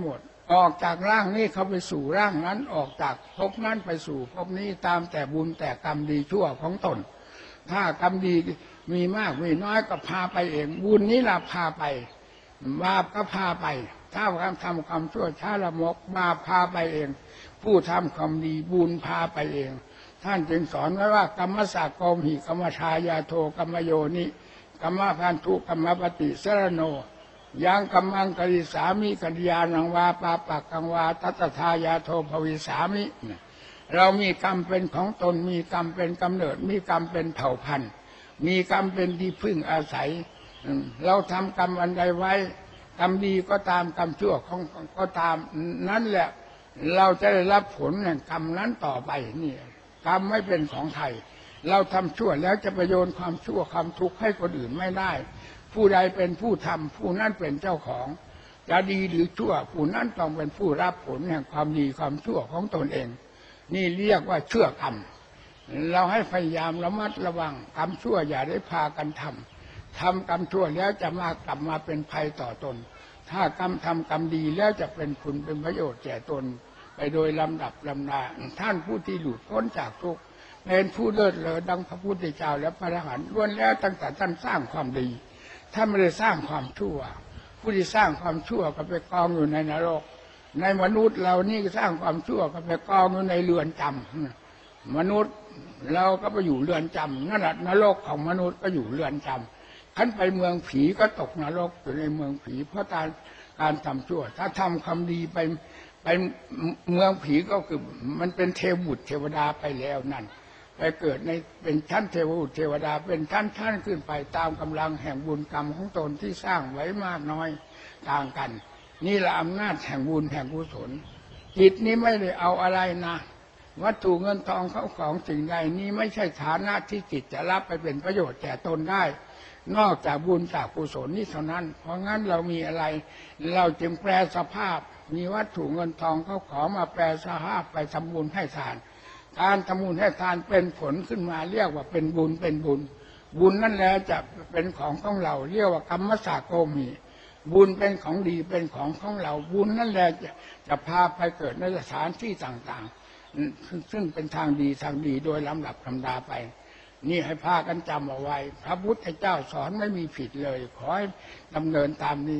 ออกจากร่างนี้เขาไปสู่ร่างนั้นออกจากภพนั้นไปสู่ภพนี้ตามแต่บุญแต่กรรมดีชั่วของตนถ้ากรรมดีมีมากมีน้อยก็พาไปเองบุญนี้ล่ะพาไปบาปก็พาไปถ้าความทำความชั่วช้าละมกบาปพาไปเองผู้ทำความดีบุญพาไปเองท่านจึงสอนไว้ว่ากรรมสากโกมหิกรรมชายาโทกรรมโยนิกรรมพันธุกรรมปฏิสรโนยังกำมังกริสามิกัญญาณังวาปาปักกังวาตัตถายาโทภวิสามิเรามีกรรมเป็นของตนมีกรรมเป็นกำเนิดมีกรรมเป็นเผ่าพันธุ์มีกรรมเป็นที่พึ่งอาศัยเราทำกรรมอันใดไว้กรรมดีก็ตามกรรมชั่วของก็ตามนั่นแหละเราจะได้รับผลแห่งกรรมนั้นต่อไปนี่กรรมไม่เป็นของใครเราทำชั่วแล้วจะไปโยนความชั่วความทุกข์ให้คนอื่นไม่ได้ผู้ใดเป็นผู้ทำผู้นั้นเป็นเจ้าของจะดีหรือชั่วผู้นั้นต้องเป็นผู้รับผลแห่งความดีความชั่วของตนเองนี่เรียกว่าเชื่อกรรมเราให้พยายามระมัดระวังกรรมชั่วอย่าได้พากันทำทำกรรมชั่วแล้วจะมากลับมาเป็นภัยต่อตนถ้ากรรมทำกรรมดีแล้วจะเป็นคุณเป็นประโยชน์แก่ตนไปโดยลำดับลำดาท่านผู้ที่หลุดพ้นจากทุกข์เป็นผู้เลิศเลอดังพระพุทธเจ้าและพระอรหันต์ล้วนแล้วตั้งแต่ท่านสร้างความดีท่านไม่ได้สร้างความชั่วผู้ที่สร้างความชั่วก็ไปกองอยู่ในนรกในมนุษย์เรานี่สร้างความชั่วก็ไปกองอยู่ในเรือนจำมนุษย์เราก็ไปอยู่เรือนจำนั่นแหละนรกของมนุษย์ก็อยู่เรือนจำท่านไปเมืองผีก็ตกนรกอยู่ในเมืองผีเพราะการการทำชั่วถ้าทำความดีไปไปเมืองผีก็คือมันเป็นเทวบุตรเทวดาไปแล้วนั่นไปเกิดในเป็นชั้นเทวบุตรเทวดาเป็นชั้นชั้นขึ้นไปตามกำลังแห่งบุญกรรมของตนที่สร้างไว้มากน้อยต่างกันนี่แหละอำนาจแห่งบุญแห่งกุศลจิตนี้ไม่ได้เอาอะไรนะวัตถุเงินทองเข้าของสิ่งใดนี้ไม่ใช่ฐานะที่จิตจะรับไปเป็นประโยชน์แก่ตนได้นอกจากบุญจากกุศลนี้เท่านั้นเพราะงั้นเรามีอะไรเราจึงแปลสภาพมีวัตถุเงินทองเข้าของมาแปลสภาพไปทำบุญให้ทานการทำบุญให้ทานเป็นผลขึ้นมาเรียกว่าเป็นบุญเป็นบุญบุญนั่นแหละจะเป็นของของเราเรียกว่ากรรมสากโกมีบุญเป็นของดีเป็นของของเราบุญนั่นแหละจะจะพาไปเกิดในสถานที่ต่างๆซึ่งเป็นทางดีทางดีโดยลำดับลำดาไปนี่ให้พากันจำเอาไว้พระพุทธเจ้าสอนไม่มีผิดเลยขอให้ดำเนินตามนี้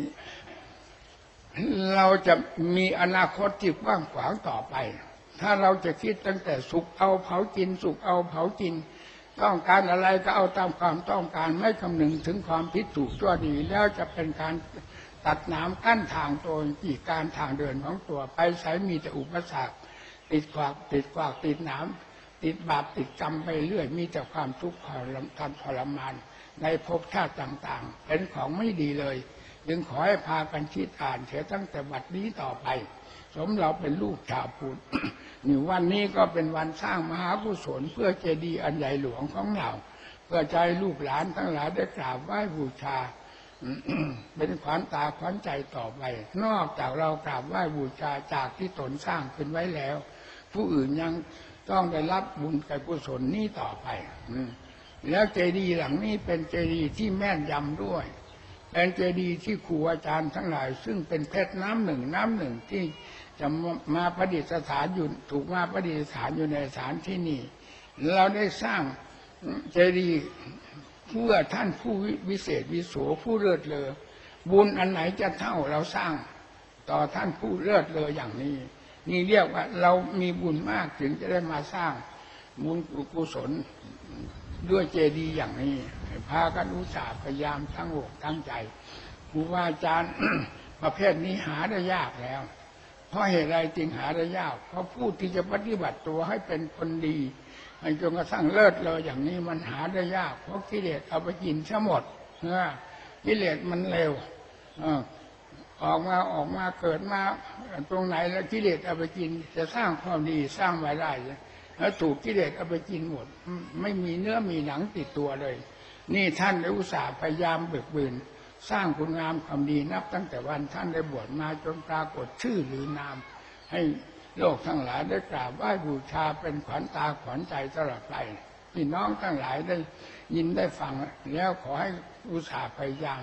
เราจะมีอนาคตที่กว้างขวางต่อไปถ้าเราจะคิดตั้งแต่สุกเอาเผากินสุกเอาเผากินต้องการอะไรก็เอาตามความต้องการไม่คำนึงถึงความผิดถูกชั่วดีแล้วจะเป็นการตัดน้ำกั้นทางตัวกีดการทางเดินของตัวไปใช้มีแต่อุปสรรคติดขวากติดขวากติดน้ำติดบาปติดกรรมไปเรื่อยมีแต่ความทุกข์ทรมานในภพชาติต่างๆเป็นของไม่ดีเลยจึงขอให้พากันคิดอ่านเสียตั้งแต่บัดนี้ต่อไปสมเราเป็นลูกชาวพุทธนี่วันนี้ก็เป็นวันสร้างมหากุศลเพื่อเจดีย์อันใหญ่หลวงของเราเพื่อใจลูกหลานทั้งหลายได้กราบไหว้บูชาเป็นขวัญตาขวัญใจต่อไปนอกจากเรากราบไหว้บูชาจากที่ตนสร้างขึ้นไว้แล้วผู้อื่นยังต้องได้รับบุญกุศลนี้ต่อไปแล้วเจดีย์หลังนี้เป็นเจดีย์ที่แม่นยำด้วยเป็นเจดีย์ที่ครูอาจารย์ทั้งหลายซึ่งเป็นเพชรน้ำหนึ่งน้ำหนึ่งที่จะมาประดิษฐานอยู่ถูกมาประดิษฐานอยู่ในสถานที่นี้เราได้สร้างเจดีย์เพื่อท่านผู้วิเศษวิโสผู้เลิศเลอบุญอันไหนจะเท่าเราสร้างต่อท่านผู้เลิศเลออย่างนี้นี่เรียกว่าเรามีบุญมากถึงจะได้มาสร้างบุญกุศลด้วยเจดีย์อย่างนี้พากันอุตส่าห์พยายามทั้งอกทั้งใจครูบาอาจารย์ ประเภทนี้หาได้ยากแล้วเพราะเหตุไรจึงหาได้ยากเพราะผู้ที่จะปฏิบัติตัวให้เป็นคนดีให้จนกระทั่งเลิศเลยอย่างนี้มันหาได้ยากเพราะกิเลสเอาไปกินซะหมดนะกิเลสมันเร็วออกมาออกมาเกิดมาตรงไหนแล้วกิเลสเอาไปกินจะสร้างความดีสร้างไว้ได้แล้วถูกกิเลสเอาไปกินหมดไม่มีเนื้อมีหนังติดตัวเลยนี่ท่านได้อุตส่าห์พยายามบึกบืนสร้างคุณงามความดีนับตั้งแต่วันท่านได้บวชมาจนปรากฏชื่อหรือนามให้โลกทั้งหลายได้กราบไหว้บูชาเป็นขวัญตาขวัญใจตลอดไปพี่น้องทั้งหลายได้ยินได้ฟังแล้วขอให้อุตส่าห์พยายาม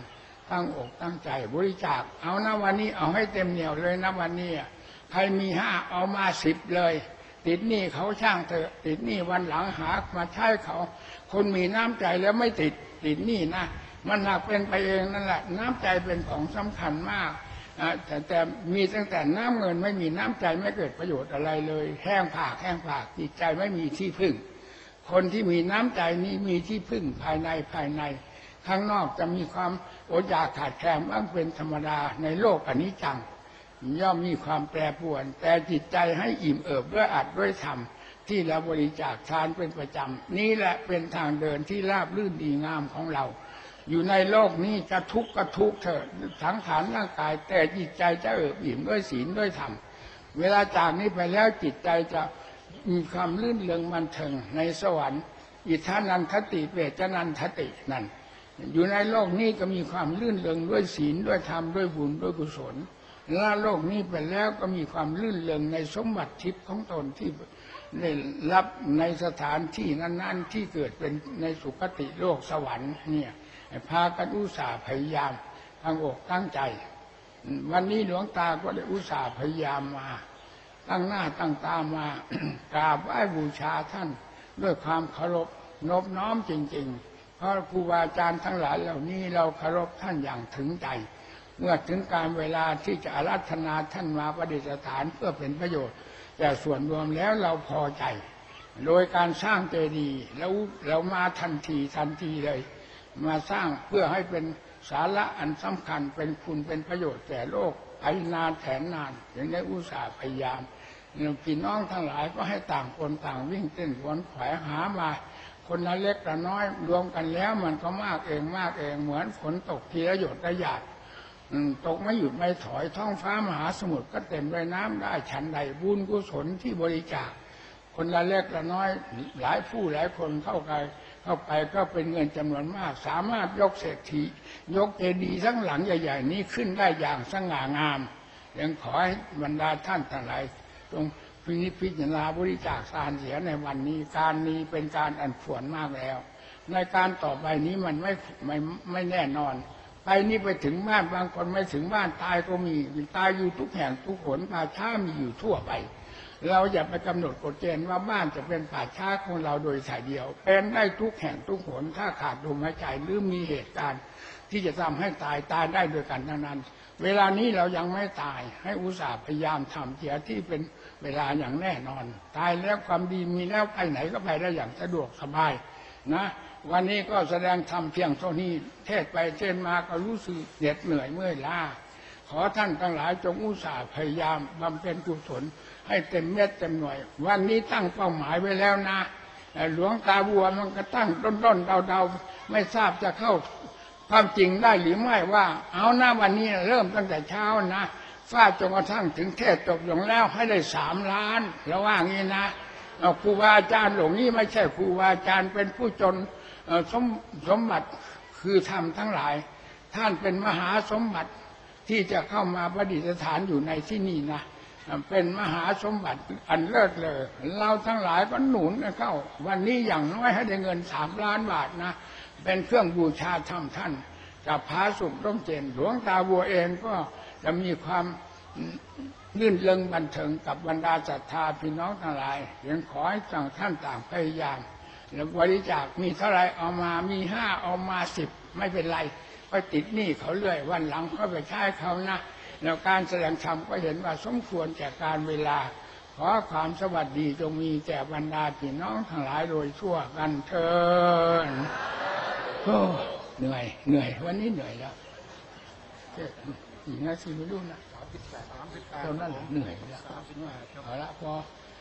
ตั้งอกตั้งใจบริจาคเอานะวันนี้เอาให้เต็มเหนียวเลยนะวันนี้ใครมีห้าเอามาสิบเลยติดหนี้เขาช่างเถอะติดหนี้วันหลังหามาใช้เขาคนมีน้ำใจแล้วไม่ติดติดหนี้นะมันหนักเป็นไปเองนั่นแหละน้ำใจเป็นของสำคัญมากแต่แต่มีตั้งแต่น้ำเงินไม่มีน้ำใจไม่เกิดประโยชน์อะไรเลยแห้งผากแห้งผากจิตใจไม่มีที่พึ่งคนที่มีน้ำใจนี้มีที่พึ่งภายในภายในข้างนอกจะมีความอดอยากขาดแคลนบ้างเป็นธรรมดาในโลกอนิจจังย่อมมีความแปรปรวนแต่จิตใจให้อิ่มเอิบด้วยอัดด้วยธรรมที่เราบริจาคทานเป็นประจำนี่แหละเป็นทางเดินที่ราบรื่นดีงามของเราอยู่ในโลกนี้จะทุกข์ก็ทุกข์เถอะสังขารร่างกายแต่จิตใจจะเอิบอิ่มด้วยศีลด้วยธรรมเวลาจากนี้ไปแล้วจิตใจจะมีความลื่นเริงบันเทิงในสวรรค์อิทธานันทติเวจนันทตินั่นอยู่ในโลกนี้ก็มีความลื่นเริงด้วยศีลด้วยธรรมด้วยบุญด้วยกุศลละโลกนี้ไปแล้วก็มีความลื่นเริงในสมบัติทิพย์ของตนที่ได้รับในสถานที่นั้นๆที่เกิดเป็นในสุคติโลกสวรรค์เนี่ยพากันอุตส่าห์พยายามตั้งอกตั้งใจวันนี้หลวงตาก็ได้อุตส่าห์พยายามมาตั้งหน้าตั้งตามากราบไหว้บูชาท่านด้วยความเคารพนอบน้อมจริงๆเพราะครูบาอาจารย์ทั้งหลายเหล่านี้เราเคารพท่านอย่างถึงใจเมื่อถึงการเวลาที่จะอาราธนาท่านมาประดิษฐานเพื่อเป็นประโยชน์แต่ส่วนรวมแล้วเราพอใจโดยการสร้างเจดีย์แล้วเรามาทันทีทันทีเลยมาสร้างเพื่อให้เป็นสาระอันสำคัญเป็นคุณเป็นประโยชน์แก่โลกไปนานแสนนานอย่างได้อุตส่าห์พยายามพี่น้องทั้งหลายก็ให้ต่างคนต่างวิ่งเต้นขวนขวายหามาคนละเล็กละน้อยรวมกันแล้วมันก็มากเองมากเองเหมือนฝนตกทีละหยดละหยาดตกไม่หยุดไม่ถอยท้องฟ้ามหาสมุทรก็เต็มด้วยน้ำได้ฉันใดบุญกุศลที่บริจาคคนละเล็กละน้อยหลายผู้หลายคนเข้าไปเข้าไปก็เป็นเงินจำนวนมากสามารถยกเศรษฐียกเจดีย์ทั้งหลังใหญ่ๆนี้ขึ้นได้อย่างสง่างามยังขอให้บรรดาท่านทั้งหลายจงพิจารณาบริจาคทานเสียในวันนี้การนี้เป็นการอันควรมากแล้วในการต่อไปนี้มันไม่ไม่ไม่แน่นอนไปนี่ไปถึงบ้านบางคนไม่ถึงบ้านตายก็มีตายอยู่ทุกแห่งทุกหนป่าช้ามีอยู่ทั่วไปเราอย่าไปกำหนดกฎเกณฑ์ว่าบ้านจะเป็นป่าช้าของเราโดยสายเดียวเป็นได้ทุกแห่งทุกหนถ้าขาดลมหายใจหรือมีเหตุการณ์ที่จะทำให้ตายตายได้โดยกันทั้งนั้นเวลานี้เรายังไม่ตายให้อุตส่าห์พยายามทำเสียที่เป็นเวลาอย่างแน่นอนตายแล้วความดีมีแล้วไปไหนก็ไปได้อย่างสะดวกสบายนะวันนี้ก็แสดงธรรมเพียงเท่านี้เทศไปเทศมาก็รู้สึกเหน็ดเหนื่อยเมื่อยล้าขอท่านทั้งหลายจงอุตส่าห์พยายามบำเพ็ญกุศลให้เต็มเม็ดเต็มหน่วยวันนี้ตั้งเป้าหมายไว้แล้วนะหลวงตาบัวมันก็ตั้งต้นๆเดาๆไม่ทราบจะเข้าความจริงได้หรือไม่ว่าเอาหน้าวันนี้เริ่มตั้งแต่เช้านะฟาดจนกระทั่งถึงเทศจบลงแล้วให้ได้สามล้านแล้วว่างี้นะครูบาอาจารย์หลวงนี้ไม่ใช่ครูบาอาจารย์เป็นผู้จนสมสมบัติคือธรรมทั้งหลายท่านเป็นมหาสมบัติที่จะเข้ามาประดิษฐานอยู่ในที่นี่นะเป็นมหาสมบัติอันเลิศเลยเราทั้งหลายก็หนุนกันเข้าวันนี้อย่างน้อยให้ได้เงินสามล้านบาทนะเป็นเครื่องบูชาธรรมท่านกับพาสุขร่มเจนหลวงตาบัวเองก็จะมีความลื่นเริงบันเทิงกับบรรดาศรัทธาพี่น้องทั้งหลายยังขอให้ต่างท่านต่างพยายามแล้วบริจาคมีเท่าไรเอามามีห้าเอามาสิบไม่เป็นไรก็ติดหนี้เขาเรื่อยวันหลังก็ไปใช้เขานะแล้วการแสดงธรรมก็เห็นว่าสมควรแก่การเวลาขอความสวัสดีจงมีแก่บรรดาพี่น้องทั้งหลายโดยทั่วกันเถิดโอ้เหนื่อยเหนื่อยวันนี้เหนื่อยแล้วอีกนาทีไม่รู้นะตอนนั้นเหนื่อยแล้วเอาละพอ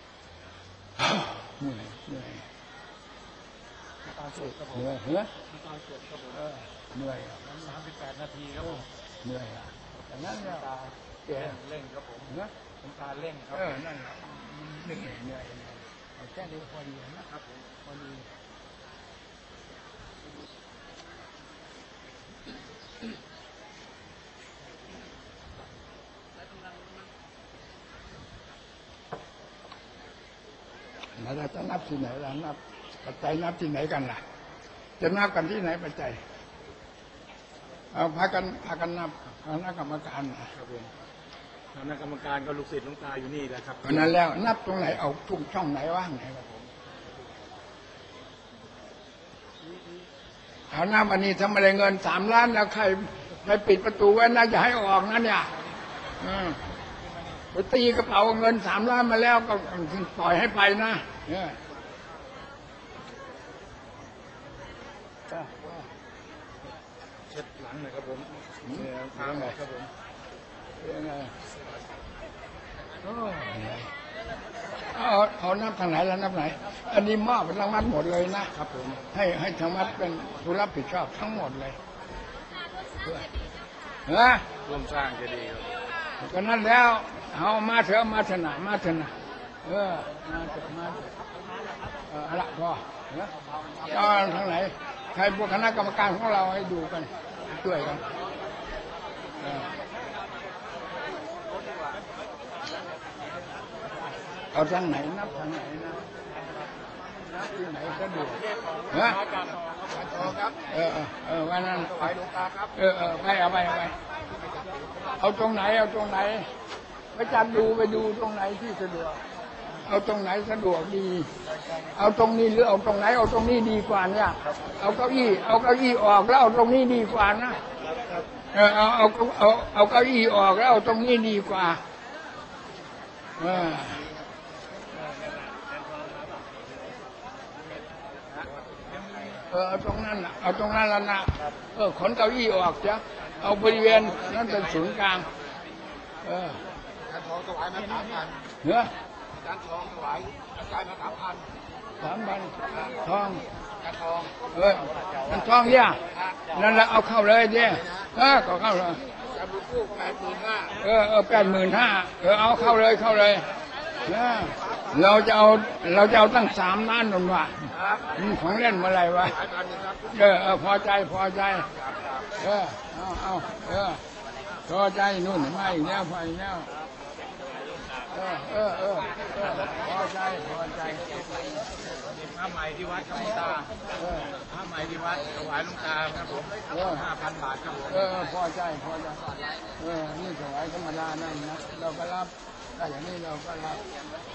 เหนื่อยเหนื่อยเหนื่อยเหรอเหนื่อยสามสิบแปดนาทีครับผมเหนื่อยอ่ะแต่นั้นเนี่ยแกเร่งครับผมเนาะผมตาเร่งครับเออนั่นแหละเหนื่อยเหนื่อยแค่นี้พอดีนะครับผมพอดีเราจะนับที่ไหนล่ะนับปัจจัยนับที่ไหนกันล่ะจะนับกันที่ไหนปัจจัยเอาพากันพากันนับคณะกรรมการครับผมคณะกรรมการก็ลูกศิษย์ลูกตาอยู่นี่แหละครับเพราะนั้นแล้วนับตรงไหนเอาทุกช่องไหนว่างไหนครับผมเอาหน้าวันนี้ทำอะไรเงินสามล้านแล้วใครไปปิดประตูไว้น่าจะให้ออกนั่นเนี่ยไปตีกระเป๋าเงินสามล้านมาแล้วก็ปล่อยให้ไปนะเนี่ยเช็ดหลังหน่อยครับผมเนี่ยทางหน่อยครับผมเป็นไงเอาเอานับทางไหนแล้วนับไหนอันนี้มอบเป็นรางวัลหมดเลยนะครับผมให้ให้ทางวัดเป็นผู้รับผิดชอบทั้งหมดเลยฮะร่วมสร้างจะดีครับก็นั่นแล้วเอามาเถอะมาชนะมาชนะเออมาเถอะมาเออละพอเนาะเอาทางไหนใครพวกคณะกรรมการของเราให้ดูกันช่วยกันเอาทางไหนนับทางไหนนะนับที่ไหนสะดวกฮะเออเออวันนั้นไปดูตาครับเออเออไปเอาไปเอาไปเอาตรงไหนเอาตรงไหนไปจัดดูไปดูตรงไหนที่สะดวกเอาตรงไหนสะดวกดีเอาตรงนี้หรือเอาตรงไหนเอาตรงนี้ดีกว่าเนี่ยเอาเก้าอี้เอาเก้าอี้ออกแล้วเอาตรงนี้ดีกว่านะเออเอาเอาเอาเอาเก้าอี้ออกแล้วเอาตรงนี้ดีกว่าเออเออเอาตรงนั้นน่ะเอาตรงนั้นแล้วนะเออขนเก้าอี้ออกจ้ะเอาบริเวณนั้นเป็นศูนย์กลางเออการทองถวายมาสามพันเนื้อการทองถวายจ่ายมาสามพันสามพันทองการทองเออการทองเนี่ยนั่นแหละเอาเข้าเลยเนี่ยเออก็เข้าเลยจะบุกู้แปดหมื่นห้าเออเออแปดหมื่นห้าเออเอาเข้าเลยเข้าเลยเราจะเอาเราจะเอาตั้งสามล้านหนุนว่ะของเล่นเมื่อไรวะเออเออพอใจพอใจเออเอาเอาเออพอใจนู่นไม่อีกแล้วพออีกแล้วเออเออเออพอใจพอใจผ้าใหม่ที่วัดครับหลวงตาผ้าใหม่ที่วัดถวายหลวงตาครับผมห้าพันบาทครับผมเออพอใจพอใจเออนี่ถวายธรรมดานั่นนะเราก็รับแต่อย่างนี้เราก็รับ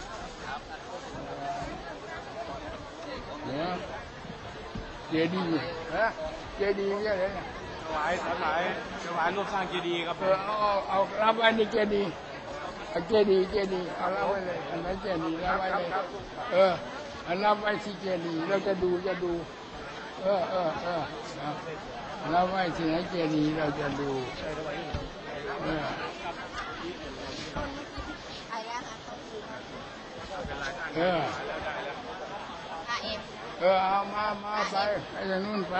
เนี่ยเจดีย์ฮะเจดีย์เนี่ยเลยถวายถวายถวายรูปสร้างเจดีย์ครับเออเอาเอารับไว้ในเจดีย์เจดีย์เจดีย์เอารับไว้เลยอันนั้นเจดีย์รับไว้เลยเอออันรับไว้ที่เจดีย์เราจะดูจะดูเออเออเออรับไว้ที่ไหนเจดีย์เราจะดูเออเออเออเอามามาไปไปทางนู้นไป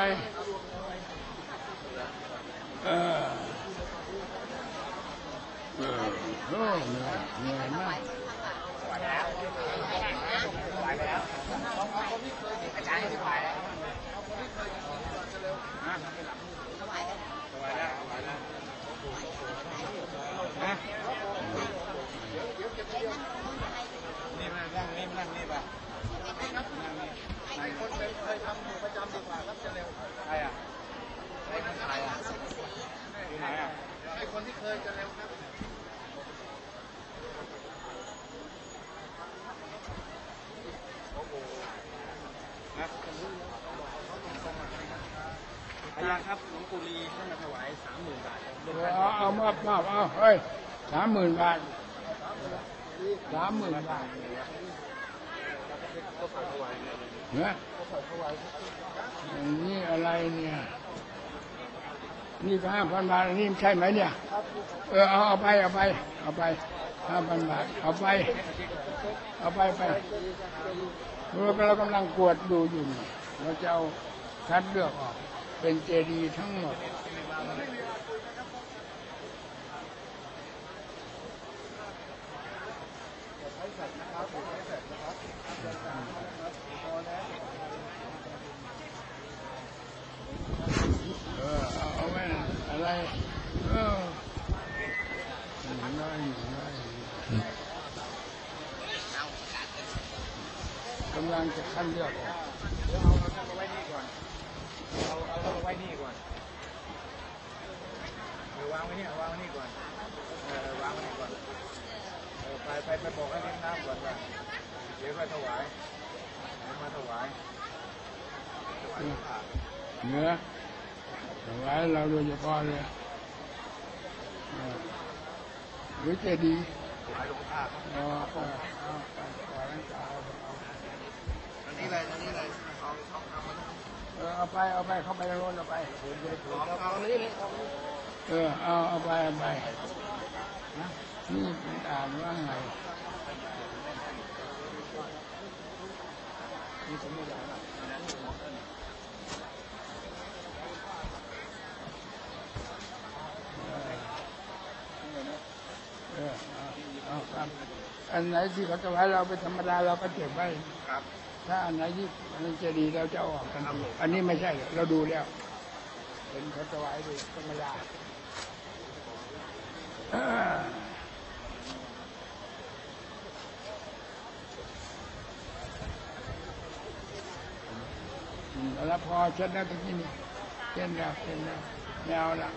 เออเออโอ้เหนื่อยเหนื่อยมากอาจารย์ที่ไปแล้วนี่มานั่งนี่นั่งนี่ป่ะไอ้คนเคยทำอยู่ประจำดีกว่าครับจะเร็วใครอ่ะไอ้คนใครอ่ะอยู่ไหนอ่ะไอ้คนที่เคยจะเร็วครับอาจารย์ครับหลวงปู่ลีท่านมาถวายสามหมื่นบาทเอาเอามามาเอาเฮ้ยสามหมื่นบาทสามหมื่นบาทเนี่ยนี่อะไรเนี่ยนี่ห้าพันบาทนี่ใช่ไหมเนี่ยเออเอาเอาไปเอาไปเอาไปห้าพันบาทเอาไปเอาไปไปเรากำลังกวดดูอยู่เราจะเอาคัดเลือกออกเป็นเจดีย์ทั้งหมดเออเอาไว้อะไรเออน้อยน้อยกำลังจะคัดเลือกออกเอาเอาไว้นี่ก่อนเอาเอาไว้นี่ก่อนอวางไว้เนี่ยวางไว้นี่ก่อนเออวางไว้นี่ก่อนเออไปไปไปบอกให้เลี้ยงน้ำก่อนว่าเดี๋ยวมาถวายเดี๋ยวมาถวายถวายผ้าเนื้อถวายเราโดยเฉพาะเลยหรือเจดีย์ถวายหลวงพ่อครับเอาเอาเอาไปขอรักษาเอาอันนี้เลยอันนี้เลยเอาเอาเอามาเออเอาไปเอาไปเข้าไปในรถเอาไปเอาเอาอันนี้เลยเอาเออเอาเอาไปเอาไปนี่เป็นอ่านว่าไงนี่สมมติว่าเออเอาเอาครับอันไหนที่เขาจะไว้เราเป็นธรรมดาเราก็เก็บไว้ครับถ้าอันไหนที่มันจะดีเราจะเอาออกทันทีอันนี้ไม่ใช่เราดูแล้วเห็นเขาจะไว้ดูธรรมดาแล้วพอเช็ดแล้วตะกี้นี่เช็ดแล้วเช็ดแล้วไม่เอาละ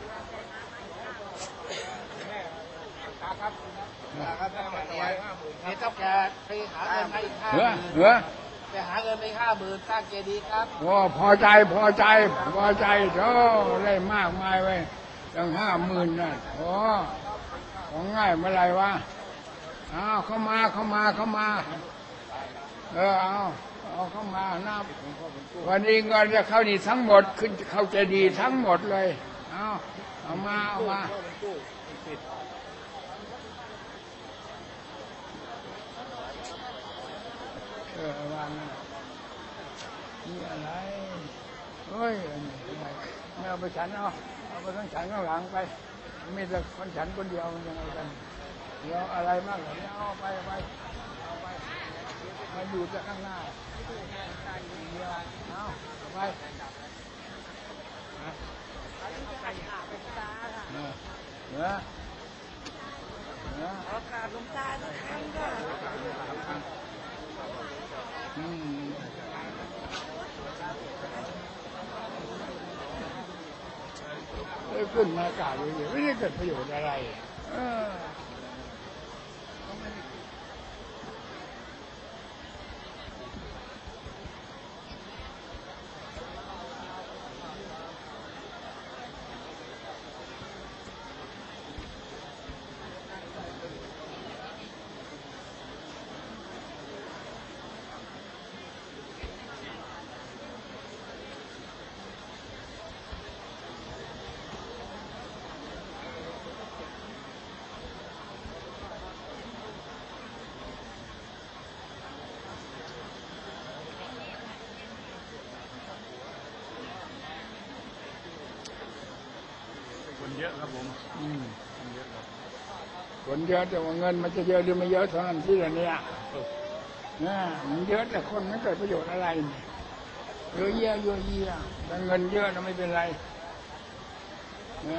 ตาครับตาครับถวายห้าหมื่นเดี๋ยวต้องแกไปหาเงินมาอีกห้าหเหือมื่นเหือไปหาเงินไปห้าหมื่นสร้างเจดีย์ครับโอ้พอใจพอใจพอใจโธ่ได้มากมายไว้ตั้งห้าหมื่นน่ะโอ้ของง่ายเมื่อไรวะเอาเข้ามาเข้ามาเข้ามาเออเอาเอาเข้ามานับวันนี้เงินจะเข้านี่ทั้งหมดขึ้นเข้าใจดีทั้งหมดเลยเอาเอามาเอามาเออวางนะนี่อะไรเฮ้ยอันนี้อะไรไม่เอาไปฉันเอาเอาไปทั้งฉันข้างหลังไปมีแต่คนฉันคนเดียวมันยังไงกันเดี๋ยวอะไรมากเหล่านี้เอาไปเอาไปเอาไปมาอยู่แต่ข้างหน้าเดียวเอาเอาไปเนอะเนอะเนอะขอกราบหลวงตาทุกท่านค่ะอืมเอ้ยขึ้นมากราบเลยไม่ได้เกิดประโยชน์อะไรเออคนเยอะครับผมอืมคนเยอะครับคนเยอะแต่ว่าเงินมันจะเยอะหรือไม่เยอะเท่านั้นที่เดี๋ยวนี้นะมันเยอะแต่คนไม่เกิดประโยชน์อะไรเนี่ยเยอะแยะเยอะแยะแต่เงินเยอะนะไม่เป็นไรนะ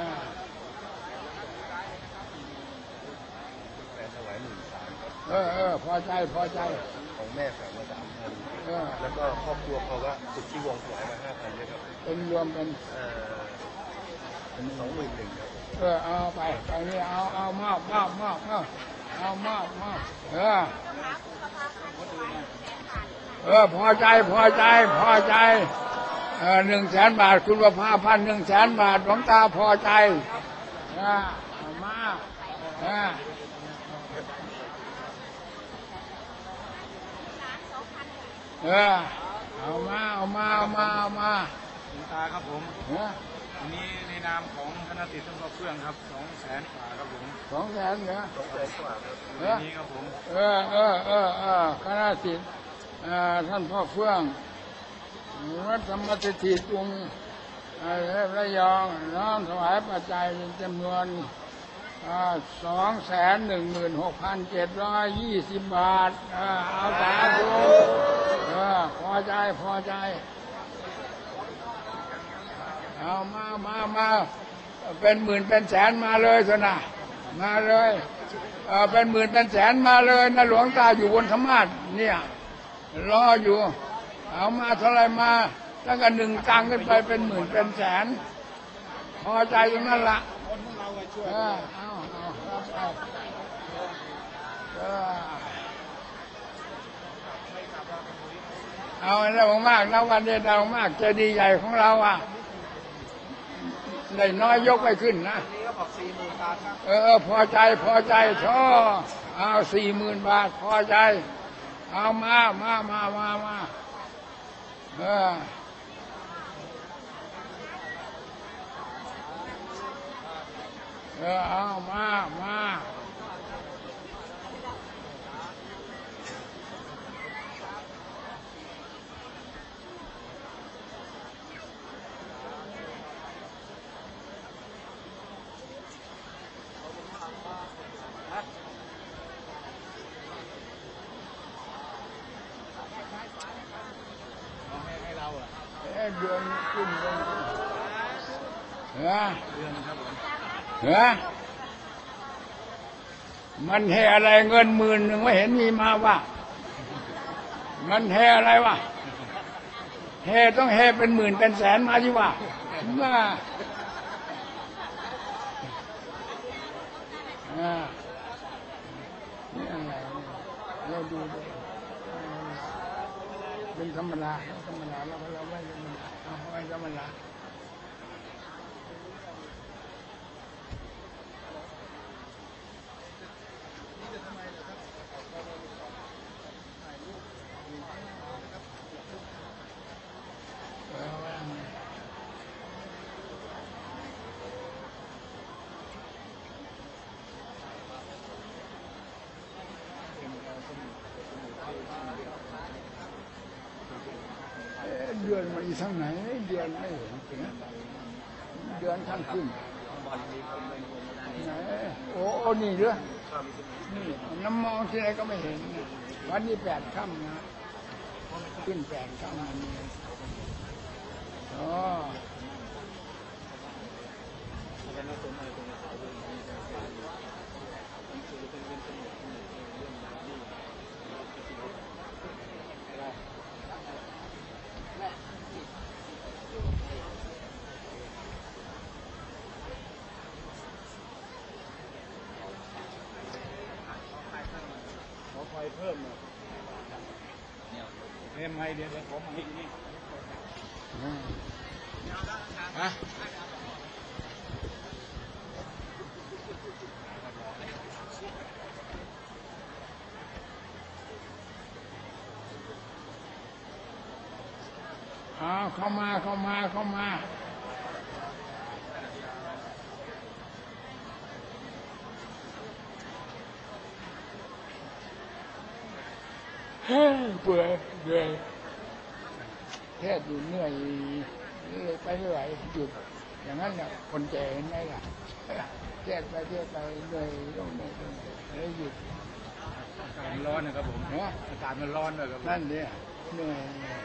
แฟนถวายหมื่นสามครับเออเออพอใจพอใจของแม่ฝากมาสามพันเออแล้วก็ครอบครัวเขาก็สุดที่วงถวายมาห้าพันด้วยครับเป็นรวมเป็นเอ่อเป็นสองหมื่นหนึ่งครับเออเอาไปตอนนี้เอาเอามอบมอบมอบมอบเอามอบมอบเออเออพอใจพอใจพอใจเออหนึ่งแสนบาทคุณประภาพันหนึ่งแสนบาทหลวงตาพอใจเออเอามาเออเออเอามาเอามาเอามาเอามาหลวงตาครับผมเอออันนี้ในนามของคณะสิทธิ์ทั้งครอบเพื่อนครับสองแสนกว่าครับผมสองแสนเหรอสองแสนกว่าครับเออัอนนี้ครับผมเออเออเออเออคณะสิทธิ์เอ่อท่านพ่อเฟื่องวัดธรรมสถิตจุงเอ่อระยองน้อมถวายปัจจัยเป็นจำนวนสองแสนหนึ่งหมื่นหกพันเจ็ดร้อยยี่สิบบาทเออเอาสาธุเออพอใจพอใจเอามามามาเป็นหมื่นเป็นแสนมาเลยสนะมาเลยเออเป็นหมื่นเป็นแสนมาเลยนะหลวงตาอยู่บนธรรมาสน์เนี่ยรออยู่เอามาเท่าไรมาตั้งแต่หนึ่งตังค์ขึ้นไปเป็นหมื่นเป็นแสนพอใจตรงนั้นละคนของเราอะเออเอาเอารับไปเออเอาเรามากนะวันนี้เรามากเจดีย์ใหญ่ของเราอ่ะได้น้อยยกไปขึ้นนะนี่ก็บอกสี่หมื่นบาทครับเออพอใจพอใจชอเอาสี่หมื่นบาทพอใจเอามามามามามาเออเออเอามามาให้เราอ่ะเอ้ยเดือนขึ้นเดือนขึ้นเออเดือนครับผมเออมันแห่อะไรเงินหมื่นหนึ่งไม่เห็นมีมาวะมันแห่อะไรวะแห่ต้องแห่เป็นหมื่นเป็นแสนมาที่วะมาอ่านี่อะไรเราดูดูเป็นธรรมดาธรรมดาเราเราไม่ธรรมดาเอาไม่ธรรมดาเดือนมันอยู่ทางไหนเดือนไม่เห็นถึงเดือนข้างขึ้นไหนโอ้โอ้นี่เด้อนี่น้ำมองที่ไหนก็ไม่เห็นนะวันนี้แปดค่ำนะขึ้นแปดค่ำมันนี้อ๋อขอไฟเพิ่มหน่อยเนี่ยไม่เดี๋ยวเดี๋ยวผมมาอีกนี่ฮะเอาเข้ามาเข้ามาเข้ามาเฮ้ยเบื่อเหนื่อยแค่ดูเหนื่อยเลยไปไม่ไหวหยุดอย่างนั้นน่ะคนแก่เห็นไหมล่ะแค่ไปแค่ไปเหนื่อยต้องเหนื่อยต้องเลยหยุดอากาศมันร้อนนะครับผมนะอากาศมันร้อนด้วยครับนั่นเนี่ยเหนื่อย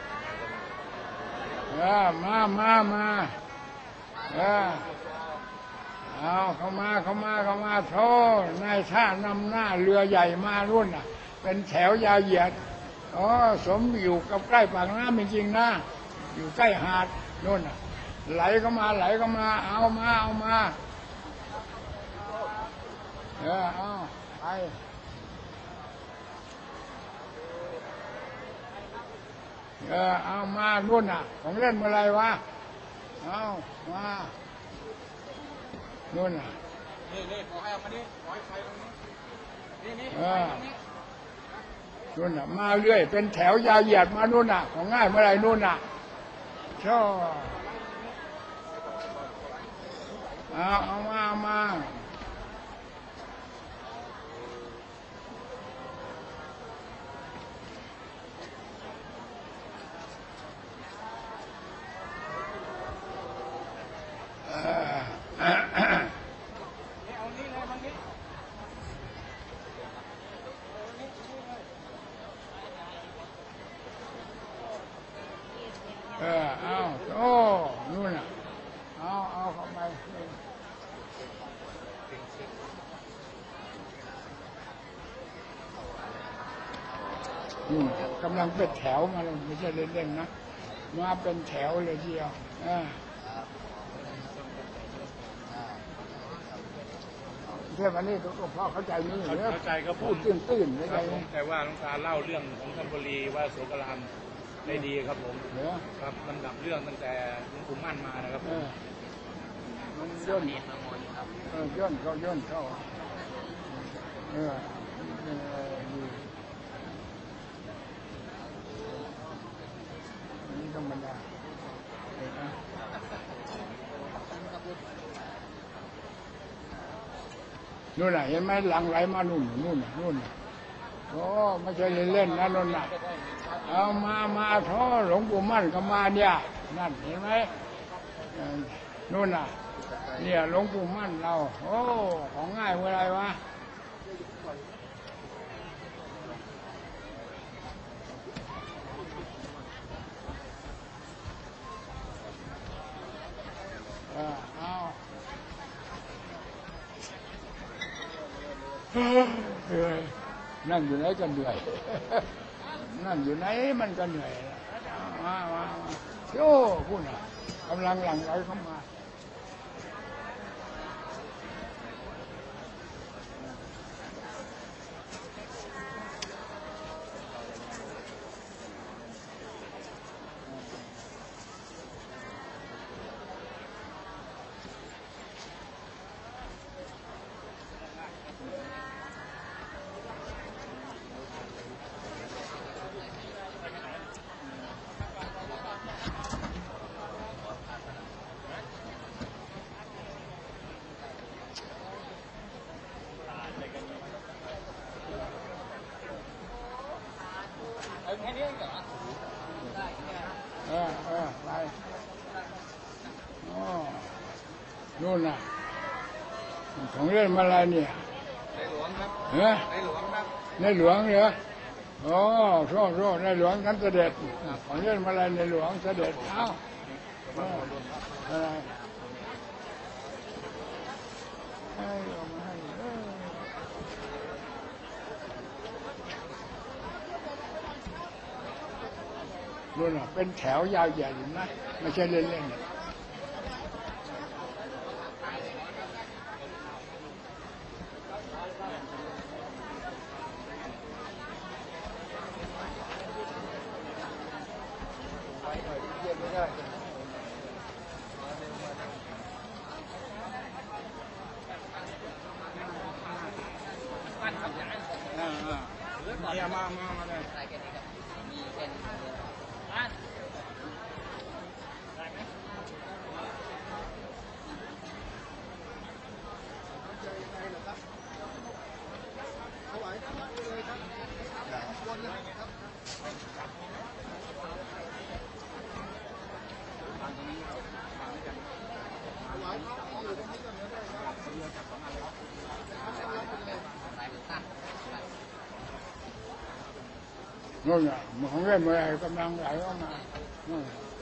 เออมามามาเออเอาเข้ามาเข้ามาเข้ามาโทษนายท่านำหน้าเรือใหญ่มารุ่นน่ะเป็นแถวยาวเหยียดอ๋อสมอยู่กับใกล้ปากน้ำจริงๆนะอยู่ใกล้หาดนู่นน่ะไหลเข้ามาไหลเข้ามาเอามาเอามาเออเอาไปเออเอามานู่นน่ะของเล่นเมื่อไรวะเอามานู่นน่ะนี่นี่ขอให้เอามานี่ขอให้ไฟตรงนี้นี่นี่เออนู่นน่ะมาเรื่อยเป็นแถวยาวเหยียดมานู่นน่ะของง่ายเมื่อไรนู่นน่ะชอบเอาเอามาเอามาเออเอานี่เลยมานี่เออเอาโอ้นู่นน่ะเอาเอาเข้าไปนี่กำลังเป็นแถวมาเลยไม่ใช่เล่นๆนะมาเป็นแถวเลยทีเดียวอ่าเทพอันนี้หลวงพ่อเข้าใจนี่เข้าเนื้อเข้าใจครับผพูมดตื้นตื้นๆคเข้าใจรับผไหมมแต่ว่าหลวงตาเล่าเรื่องของธนบุรีว่าโสกรามได้ดีครับผมเนื้อครับลำดับเรื่องตั้งแต่หลวงปู่มั่นมานะครับผเอมอมันย่นเออย่นเข้าย่นเข้าเออเออดีอันนี้ธรรมดาเห็นไหมนู่นน่ะเห็นไหมหลังไหลมานู่นนู่นน่ะนู่นน่ะโอ้ไม่ใช่เล่นๆนะนู่นน่ะเอามามาท้อหลวงปู่มั่นก็มาเนี่ยนั่นเห็นไหมเออนู่นน่ะเนี่ยหลวงปู่มั่นเราโอ้ของง่ายเมื่อไรวะเออเอาเหนื่อยนั่งอยู่ไหนก็เหนื่อย นั่งอยู่ไหนมันก็เหนื่อยมามามาโย่พูดน่ะกำลังหลั่งไหลเข้ามาเออเออไปอ๋อนู่นน่ะของเล่นมาอะไรเนี่ยในหลวงครับเฮ้ยในหลวงครับในหลวงเหรออ๋อโซ่โซ่ในหลวงท่านเสด็จของเล่นมาอะไรในหลวงเสด็จเอ้าเอออะไรให้เอามาให้เออนู่นน่ะเป็นแถวยาวใหญ่อยู่นะไม่ใช่เล่นๆ อ่าอ่าเนี่ยมามามาเลยนู่นน่ะมันของเล่นเมื่อไหร่กำลังไหลออกมานู่น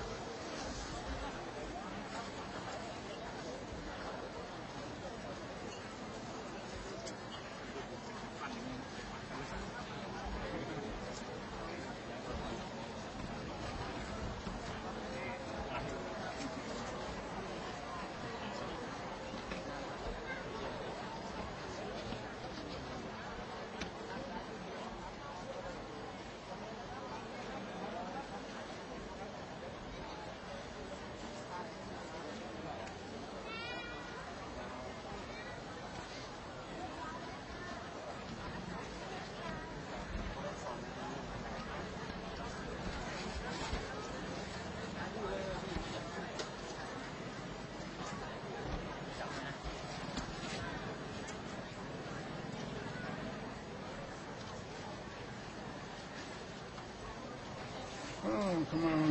อืมทำไมมัน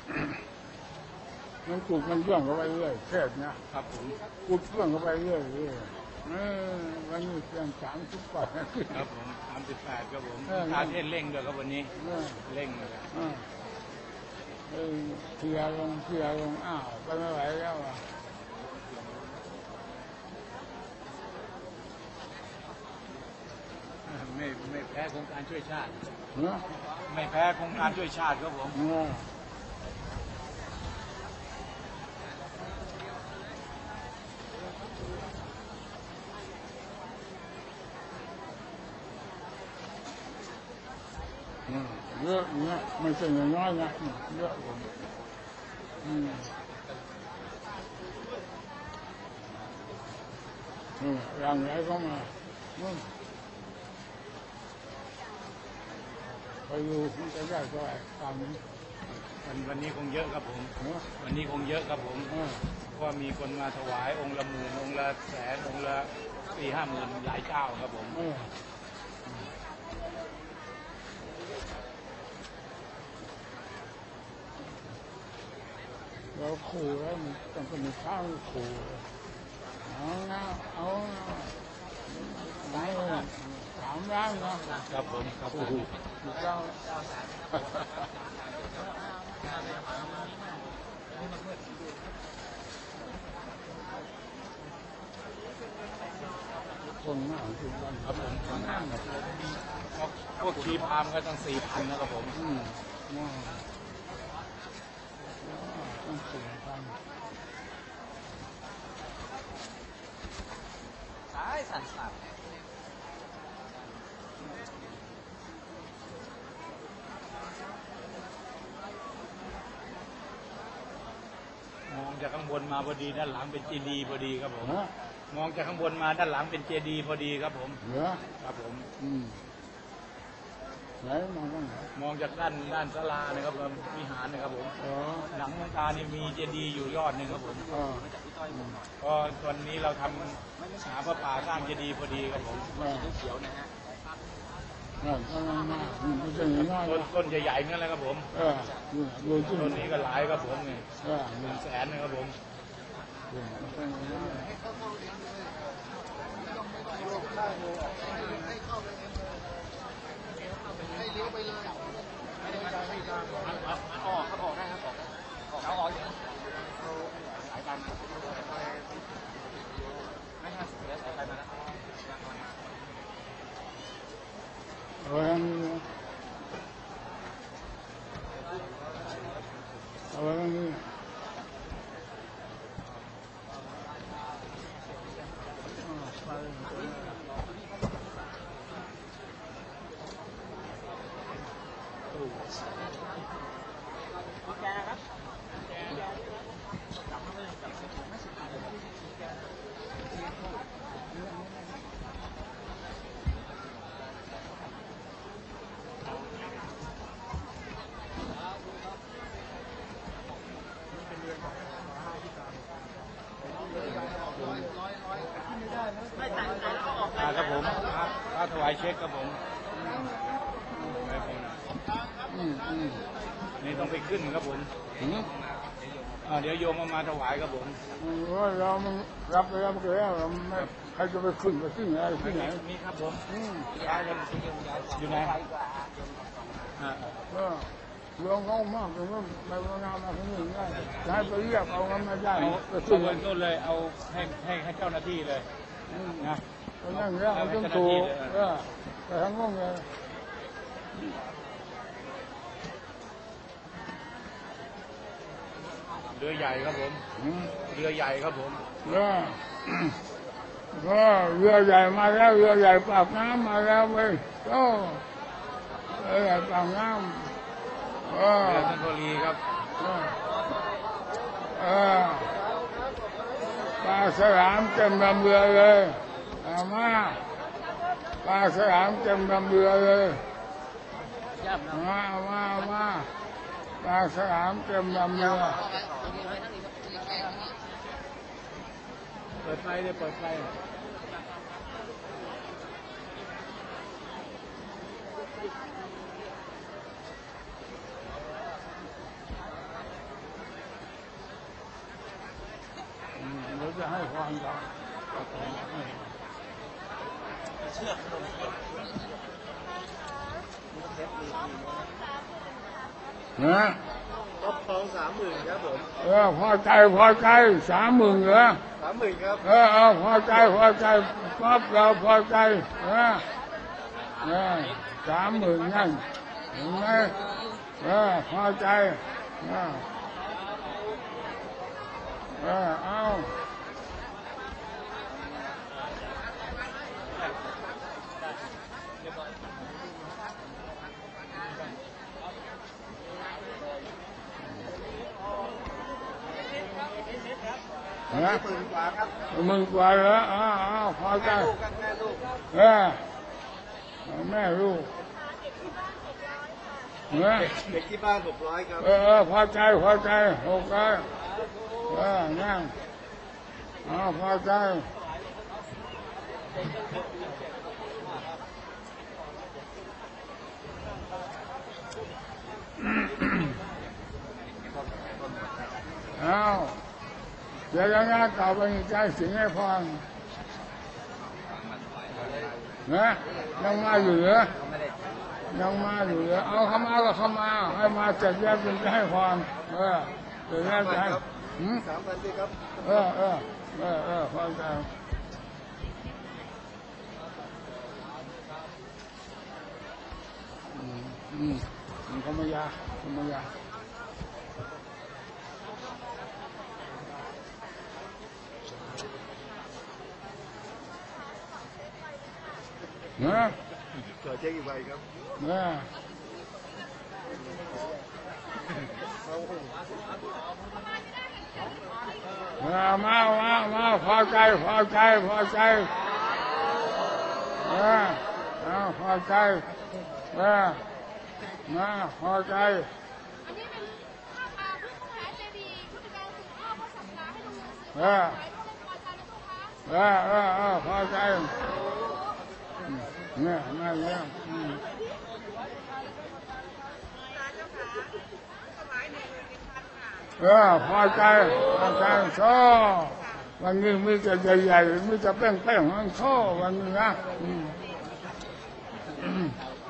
มันกุดมันเรื่องเข้าไปเรื่อยแคบนะครับผมกุดเรื่องเข้าไปเรื่อยเรื่อยเออวันนี้เพียงสามสิบกว่าครับผมสามสิบแปดครับผมเออตาเทศเร่งด้วยครับวันนี้เออเร่งเลยเออเออเคลียร์ลงเคลียร์ลงอ้าวไปไม่ไหวแล้วอ่ะไม่ไม่แพ้โครงการช่วยชาติเนาะไม่แพ้โครงการช่วยชาติครับผมเออเยอะเงี้ยไม่ใช่น้อยนะเยอะผมอืมอืมรังไหนก็มาอืมไปดูคุณจะได้ก็ตามนี้วันวันนี้คงเยอะครับผมเนาะวันนี้คงเยอะครับผมอ่าเพราะว่ามีคนมาถวายองค์ละหมื่นองค์ละแสนองค์ละสี่ห้าหมื่นหลายเจ้าครับผมเออเราขู่แล้วมันต้องเป็นข้างขู่เอานะเอานะไหนสามล้านนะครับผมครับผโอ้มโหถูกต้องคนมากทุกวันครับผมข้างหน้าครับพวกชีพามก็ตั้งสี่พันนะครับผมอืมน่าต้องเสียพันสายสั่นสับมองจากข้างบนมาพอดีด้านหลังเป็นเจดีย์พอดีครับผมฮะมองจากข้างบนมาด้านหลังเป็นเจดีย์พอดีครับผมเหรอครับผมอืมไหนมาบ้างเหรอมองจากด้านด้านศาลานะครับผมวิหารนะครับผมอ๋อหลังหลวงตานี่มีเจดีย์อยู่ยอดหนึ่งครับผมอ๋อก็ตอนนี้เราทำหาพระป่าสร้างเจดีย์พอดีครับผมแม่เขียวนะฮะแม่กำลังมาอืมไม่ใช่น้อยต้นนะต้นใหญ่ๆนั่นแหละครับผมเออเนี่ยดูที่ต้นนี้ก็หลายครับผมเนี่ยเออหนึ่งแสนนะครับผมเนี่ยไม่ใช่น้อยนะออกครับออกได้ครับออกเอาออกอย่างสายการไม่ห้าสิบแล้วสายการมาแล้วเอาไว้ตรงนี้นะเอาไว้ตรงนี้อ่าไปเลยอ่าครับผมพระถวายเช็คครับผมอืมอืมนี่ต้องไปขึ้นครับผมอืมอ่าเดี๋ยวโยมเอามาถวายครับผมว่าเรามันรับไปรับไปแล้วเราไม่ใครจะไปขึ้นไปขึ้นอะไรที่ไหนมีครับผมอืมย้ายกันอยู่ไหนอ่าก็รวมเขามากเลยว่าไปวันนามาที่นี่ได้จะให้ไปเรียกเอากันไม่ได้เอาไปเอาขึ้นเงินต้นเลยเอาให้ให้ให้เจ้าหน้าที่เลยอืมนะก็นั่งเรียกเอาจนถูกเออแต่ทั้งงงเลยเรือใหญ่ครับผมอืมเรือใหญ่ครับผมก็ก็เรือใหญ่มาแล้วเรือใหญ่ปากน้ำมาแล้วเว้ยก็เรือใหญ่ปากน้ำเออเรือสันโทรีครับเออปลาสลามเต็มลำเรือเลยเอามาปลาสลามเต็มลำเรือเลยเอามาเอามาเอามาปลาสลามเต็มลำเรือเปิดไฟเลยเปิดไฟอืมเดี๋ยวจะให้ความรักนะก็ทองสามหมื่นครับผมเออพอใจพอใจสามหมื่นเหรอสามหมื่นครับเออเออพอใจพอใจปั๊บเราพอใจเออเออสามหมื่นนั่นเห็นไหมเออพอใจเออเออเอานะหมื่นกว่าครับมึงกว่าเหรออ้าวอ้าวพอใจลูกกันแม่ลูกเออแม่ลูกเออเด็กที่บ้านหกร้อยครับเออพอใจพอใจหกร้อยเออนั่งอ๋อพอใจอ้าวเดี๋ยวนะต่อไปใจสิงให้พรนะยังมาอยู่เหรอยังมาอยู่เหรอเอาเข้ามาก็เข้ามาให้มาเสร็จแล้วจึงจะให้พรเออเดี๋ยวนั้นจะให้หืมสามพันสิครับเออเออเออเออพอใจอืมอืมมันก็ไม่ยากก็ไม่ยากนะขอเช็คอีกใบครับนะมามามามาพอใจพอใจพอใจเออเอาพอใจเออมาพอใจอันนี้เป็นภาพอาพุทธมหาเจดีย์พุทธการสืบทอดพระศาสนาให้ลุงสืบเออสายด้วยพรจารย์นะทุกค้าเออเออเออพอใจเนี่ยมาเยี่ยมอืมเออพอใจพอใจโซ่วันนี้มีแต่ใหญ่ๆมีแต่เป้งๆมันโซ่วันนี้นะอืมอืม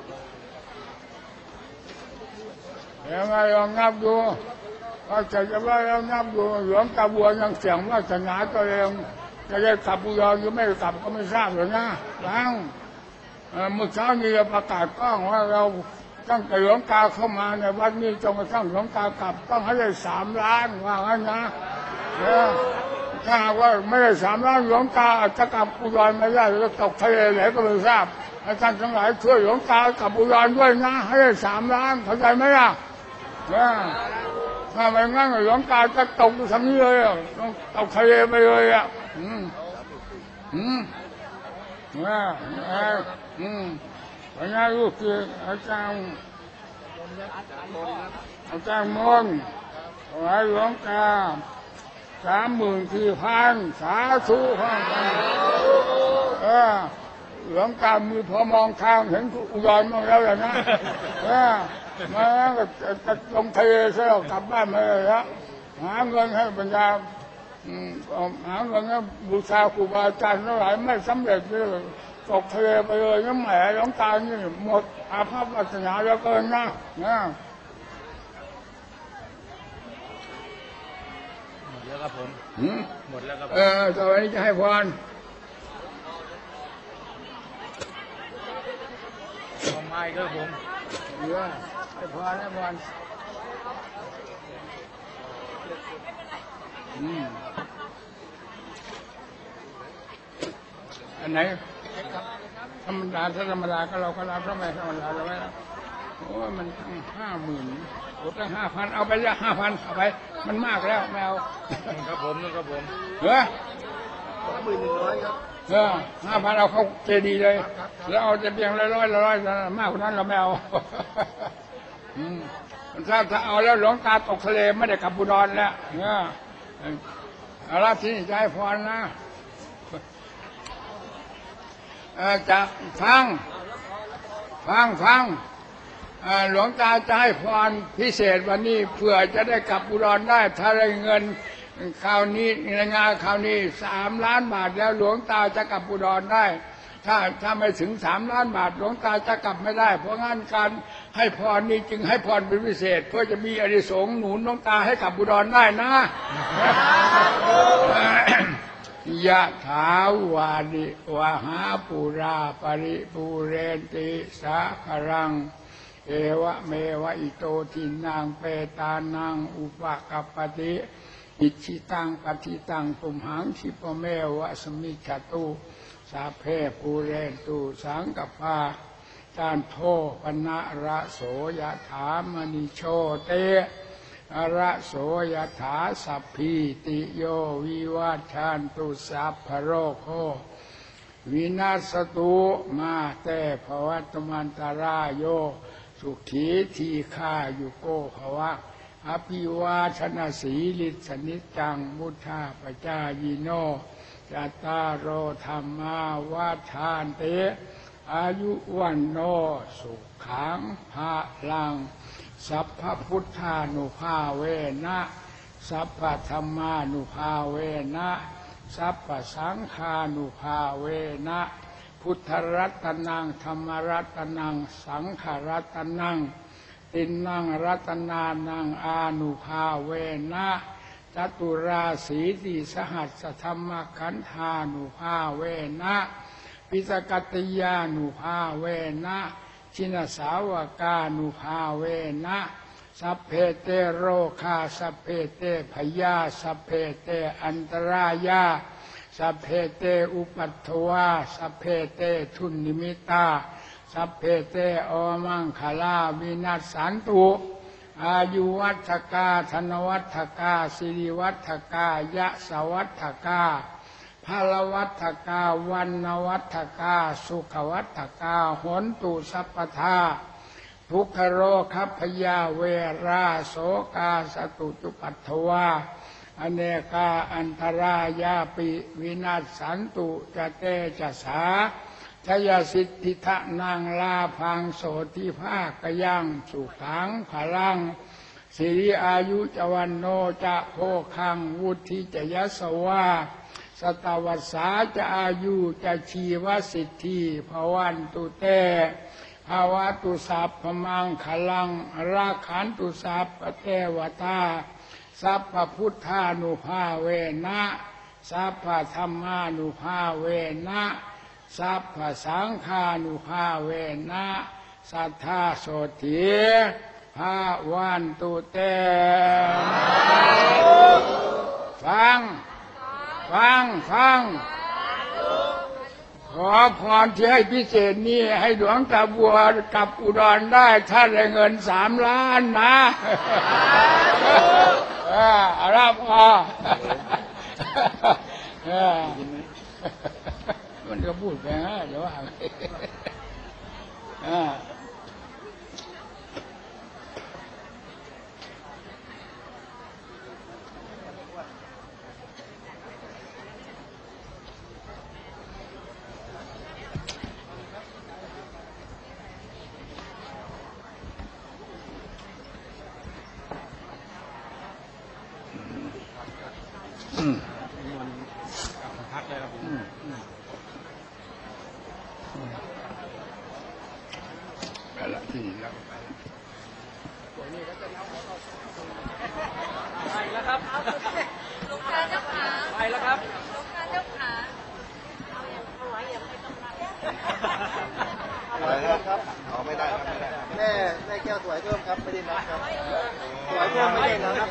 เดี๋ยวมาลองนับดูพอจะจะว่าลองนับดูหลวงตาบัวยังเสียงว่าศาสนาตัวเองจะได้กลับอุดรหรือไม่กลับก็ไม่ทราบเลยนะฟังเมื่อเช้านี้ประกาศกล้องว่าเราตั้งแต่หลวงตาเข้ามาในวัดนี้จนกระทั่งหลวงตากลับต้องให้ได้สามล้านว่างั้นนะถ้าว่าไม่ได้สามล้านหลวงตาอาจจะกลับอุดรไม่ได้จะตกทะเลไหนก็ไม่ทราบอาจารย์ทั้งหลายช่วยหลวงตากลับอุดรด้วยนะให้ได้สามล้านเข้าใจไหมล่ะถ้าไม่งั้นหลวงตาจะตกทั้งนี้เลยต้องตกทะเลไปเลยอ่ะอืมอืมอ่าอืมวันนี้ลูกคืออาจารย์อาจารย์มนต์ถวายหลวงตาสามหมื่นสี่พันสาธุพันเออหลวงตามีพอมองทางเห็นอุดรมองแล้วอย่างนั้นเออมาก็จะลงทะเลเสียกลับบ้านมาเลยละหาเงินให้บรรดาหาเงินให้บูชาครูบาอาจารย์ทั้งหลายไม่สำเร็จเลยตกทะเลไปเลยน้ำแหมหลวงตานี่หมดอาภัพวาสนาแล้วเกินนะนะหมดแล้วครับผมหมดแล้วครับเออต่อไปนี้จะให้พรทำไมครับผมเหลือให้พรให้พรอืมอันไหนธรรมดาถ้าธรรมดาก็เราก็รับถ้าไม่ธรรมดาเราไม่รับโอ้มันตั้งห้าหมื่นโอ้ตั้งห้าพันเอาไปละห้าพันเอาไปมันมากแล้วไม่เอาครับผมนะครับผมเหรอสองหมื่นหนึ่งร้อยครับเออห้าพันเอาเข้าเจดีย์เลยแล้วเอาจะเพียงร้อยร้อยร้อยมากกว่านั้นเราไม่เอาอืมถ้าถ้าเอาแล้วหลวงตาตกทะเลไม่ได้กลับอุดรแล้วเนี่ยเอาละที่นี่จะให้พรนะจะฟังฟังฟังหลวงตาจะให้พรพิเศษวันนี้เพื่อจะได้กลับอุดรได้ถ้าได้เงินคราวนี้ในงานคราวนี้สามล้านบาทแล้วหลวงตาจะกลับอุดรได้ถ้าถ้าไม่ถึงสามล้านบาทหลวงตาจะกลับไม่ได้เพราะงั้นการให้พรนี้จึงให้พรเป็นพิเศษเพื่อจะมีอานิสงส์หนุนหลวงตาให้กลับอุดรได้นะยะถาวาดิวะหาปุราปริปุเรนติสาครังเอวะเมวะอิโตทินังเปตานังอุปกัปปติอิชิตังปฏิตังตุมหังคิปเมวะสมิจฉตุสาเพปุเรนตุสังกปาจานโทปนะระโสยะถามณิโชเตอระโสยถาสัพพิติโยวิวัชชันตุสัพพะโรโควินาศตุมาแต่ภวัตมันตรายโยสุขีทีฆายุโกภวะอภิวาชนะสีลิสนิจังมุทธาปจายโนจัตตารโอธรรมาวาทานเตอายุวันโนสุขังภาลังสัพพพุทธานุภาเวนะสัพพธรรมานุภาเวนะสัพพสังฆานุภาเวนะพุทธรัตนังธรรมรัตนังสังฆรัตนังตินนังรัตนานังอานุภาเวนะจตุราสีติสหัสธรรมขันธานุภาเวนะปิสกัตยานุภาเวนะชินสาวกานุภาเวนะสัพเพเตโรคาสัพเพเตพยาสัพเพเตอันตรายาสัพเพเตอุปัฏฐวาสัพเพเตทุนนิมิตาสัพเพเตอมังคลาวินัสสันตุอายุวัฏกาธนวัฏกาสิริวัฏกายะสวัฏกาภาลวัฏกาวันนวัฏกาสุขวัฏกาหนตุสัพพทาทุกขโรคพยาเวราโสกาสตุจุปัฏฐวาอเนกาอันตรายาปิวินาศสันตุจะเตจะสาชยสิทธิทะนางลาพังโสทิภาคยังสุขังพลังสิริอายุจวันโนจะโพคังวุฒิจยสวาสตวัสสาจะอายุจะชีวสิทธิภวันตุเตภาวะตุสัพพมังคลังราขันตุสัพพเทวตาสัพพพุทธานุภาเวนะสัพพธรรมานุภาเวนะสัพพสังฆานุภาเวนะสัทธาโสติภาวันตุเตฟังฟังฟังขอพรที่ให้พิเศษนี้ให้หลวงตาบัวกลับอุดรได้ถ้าได้เงินสามล้านนะอารับพอมันก็พูดไปฮะเดี๋ยวว่าพักเลยครับไปละที่แล้วไปไปแล้วครับลูกค้าเจ้าขาไปแล้วครับลูกค้าเจ้าขาเอาอย่างเอาไว้อย่าไม่ต้องรับอะไรครับเอาไม่ได้ครับไม่ได้แม่แม่แก้วสวยเพิ่มครับไม่ได้นับครับสวยเพิ่มไม่ได้นะครับ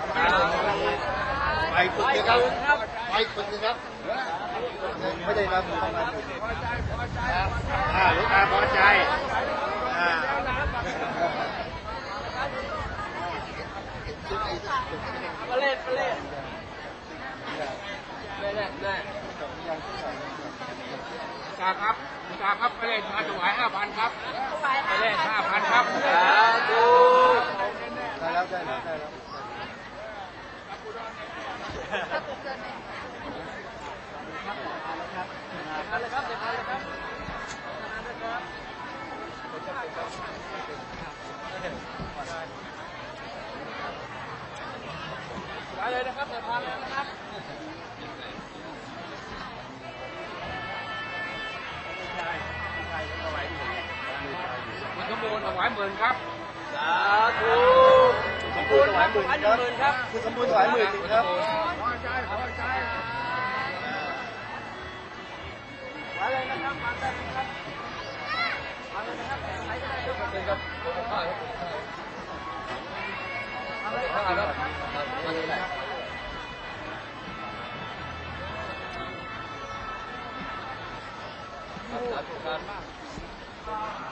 ไปฝึกเลยครับไปฝึกเลยครับไม่ได้นับอ่าลูกค้าพอใจอ่าไปเล่นไปเล่นเล่นเล่นเล่นกาครับกาครับไปเล่นมาถวายห้าพันครับไปเล่นห้าพันครับสาธุได้แล้วได้แล้วได้แล้วมาเลยครับเดี๋ยวมาเลยครับมาเลยนะครับเดี๋ยวมาเลยนะครับคุณสมบูรณ์ถวายหมื่นครับสาธุสมบูรณ์ถวายหมื่นครับคุณสมบูรณ์ถวายหมื่นครับพอใจพอใจมาเลยนะครับมาเลยนะครับมาเลยนะครับใครก็ได้ทุกคนเลยครับมาเลยครับมาเลยครับมาเลยครับสาธุการมาก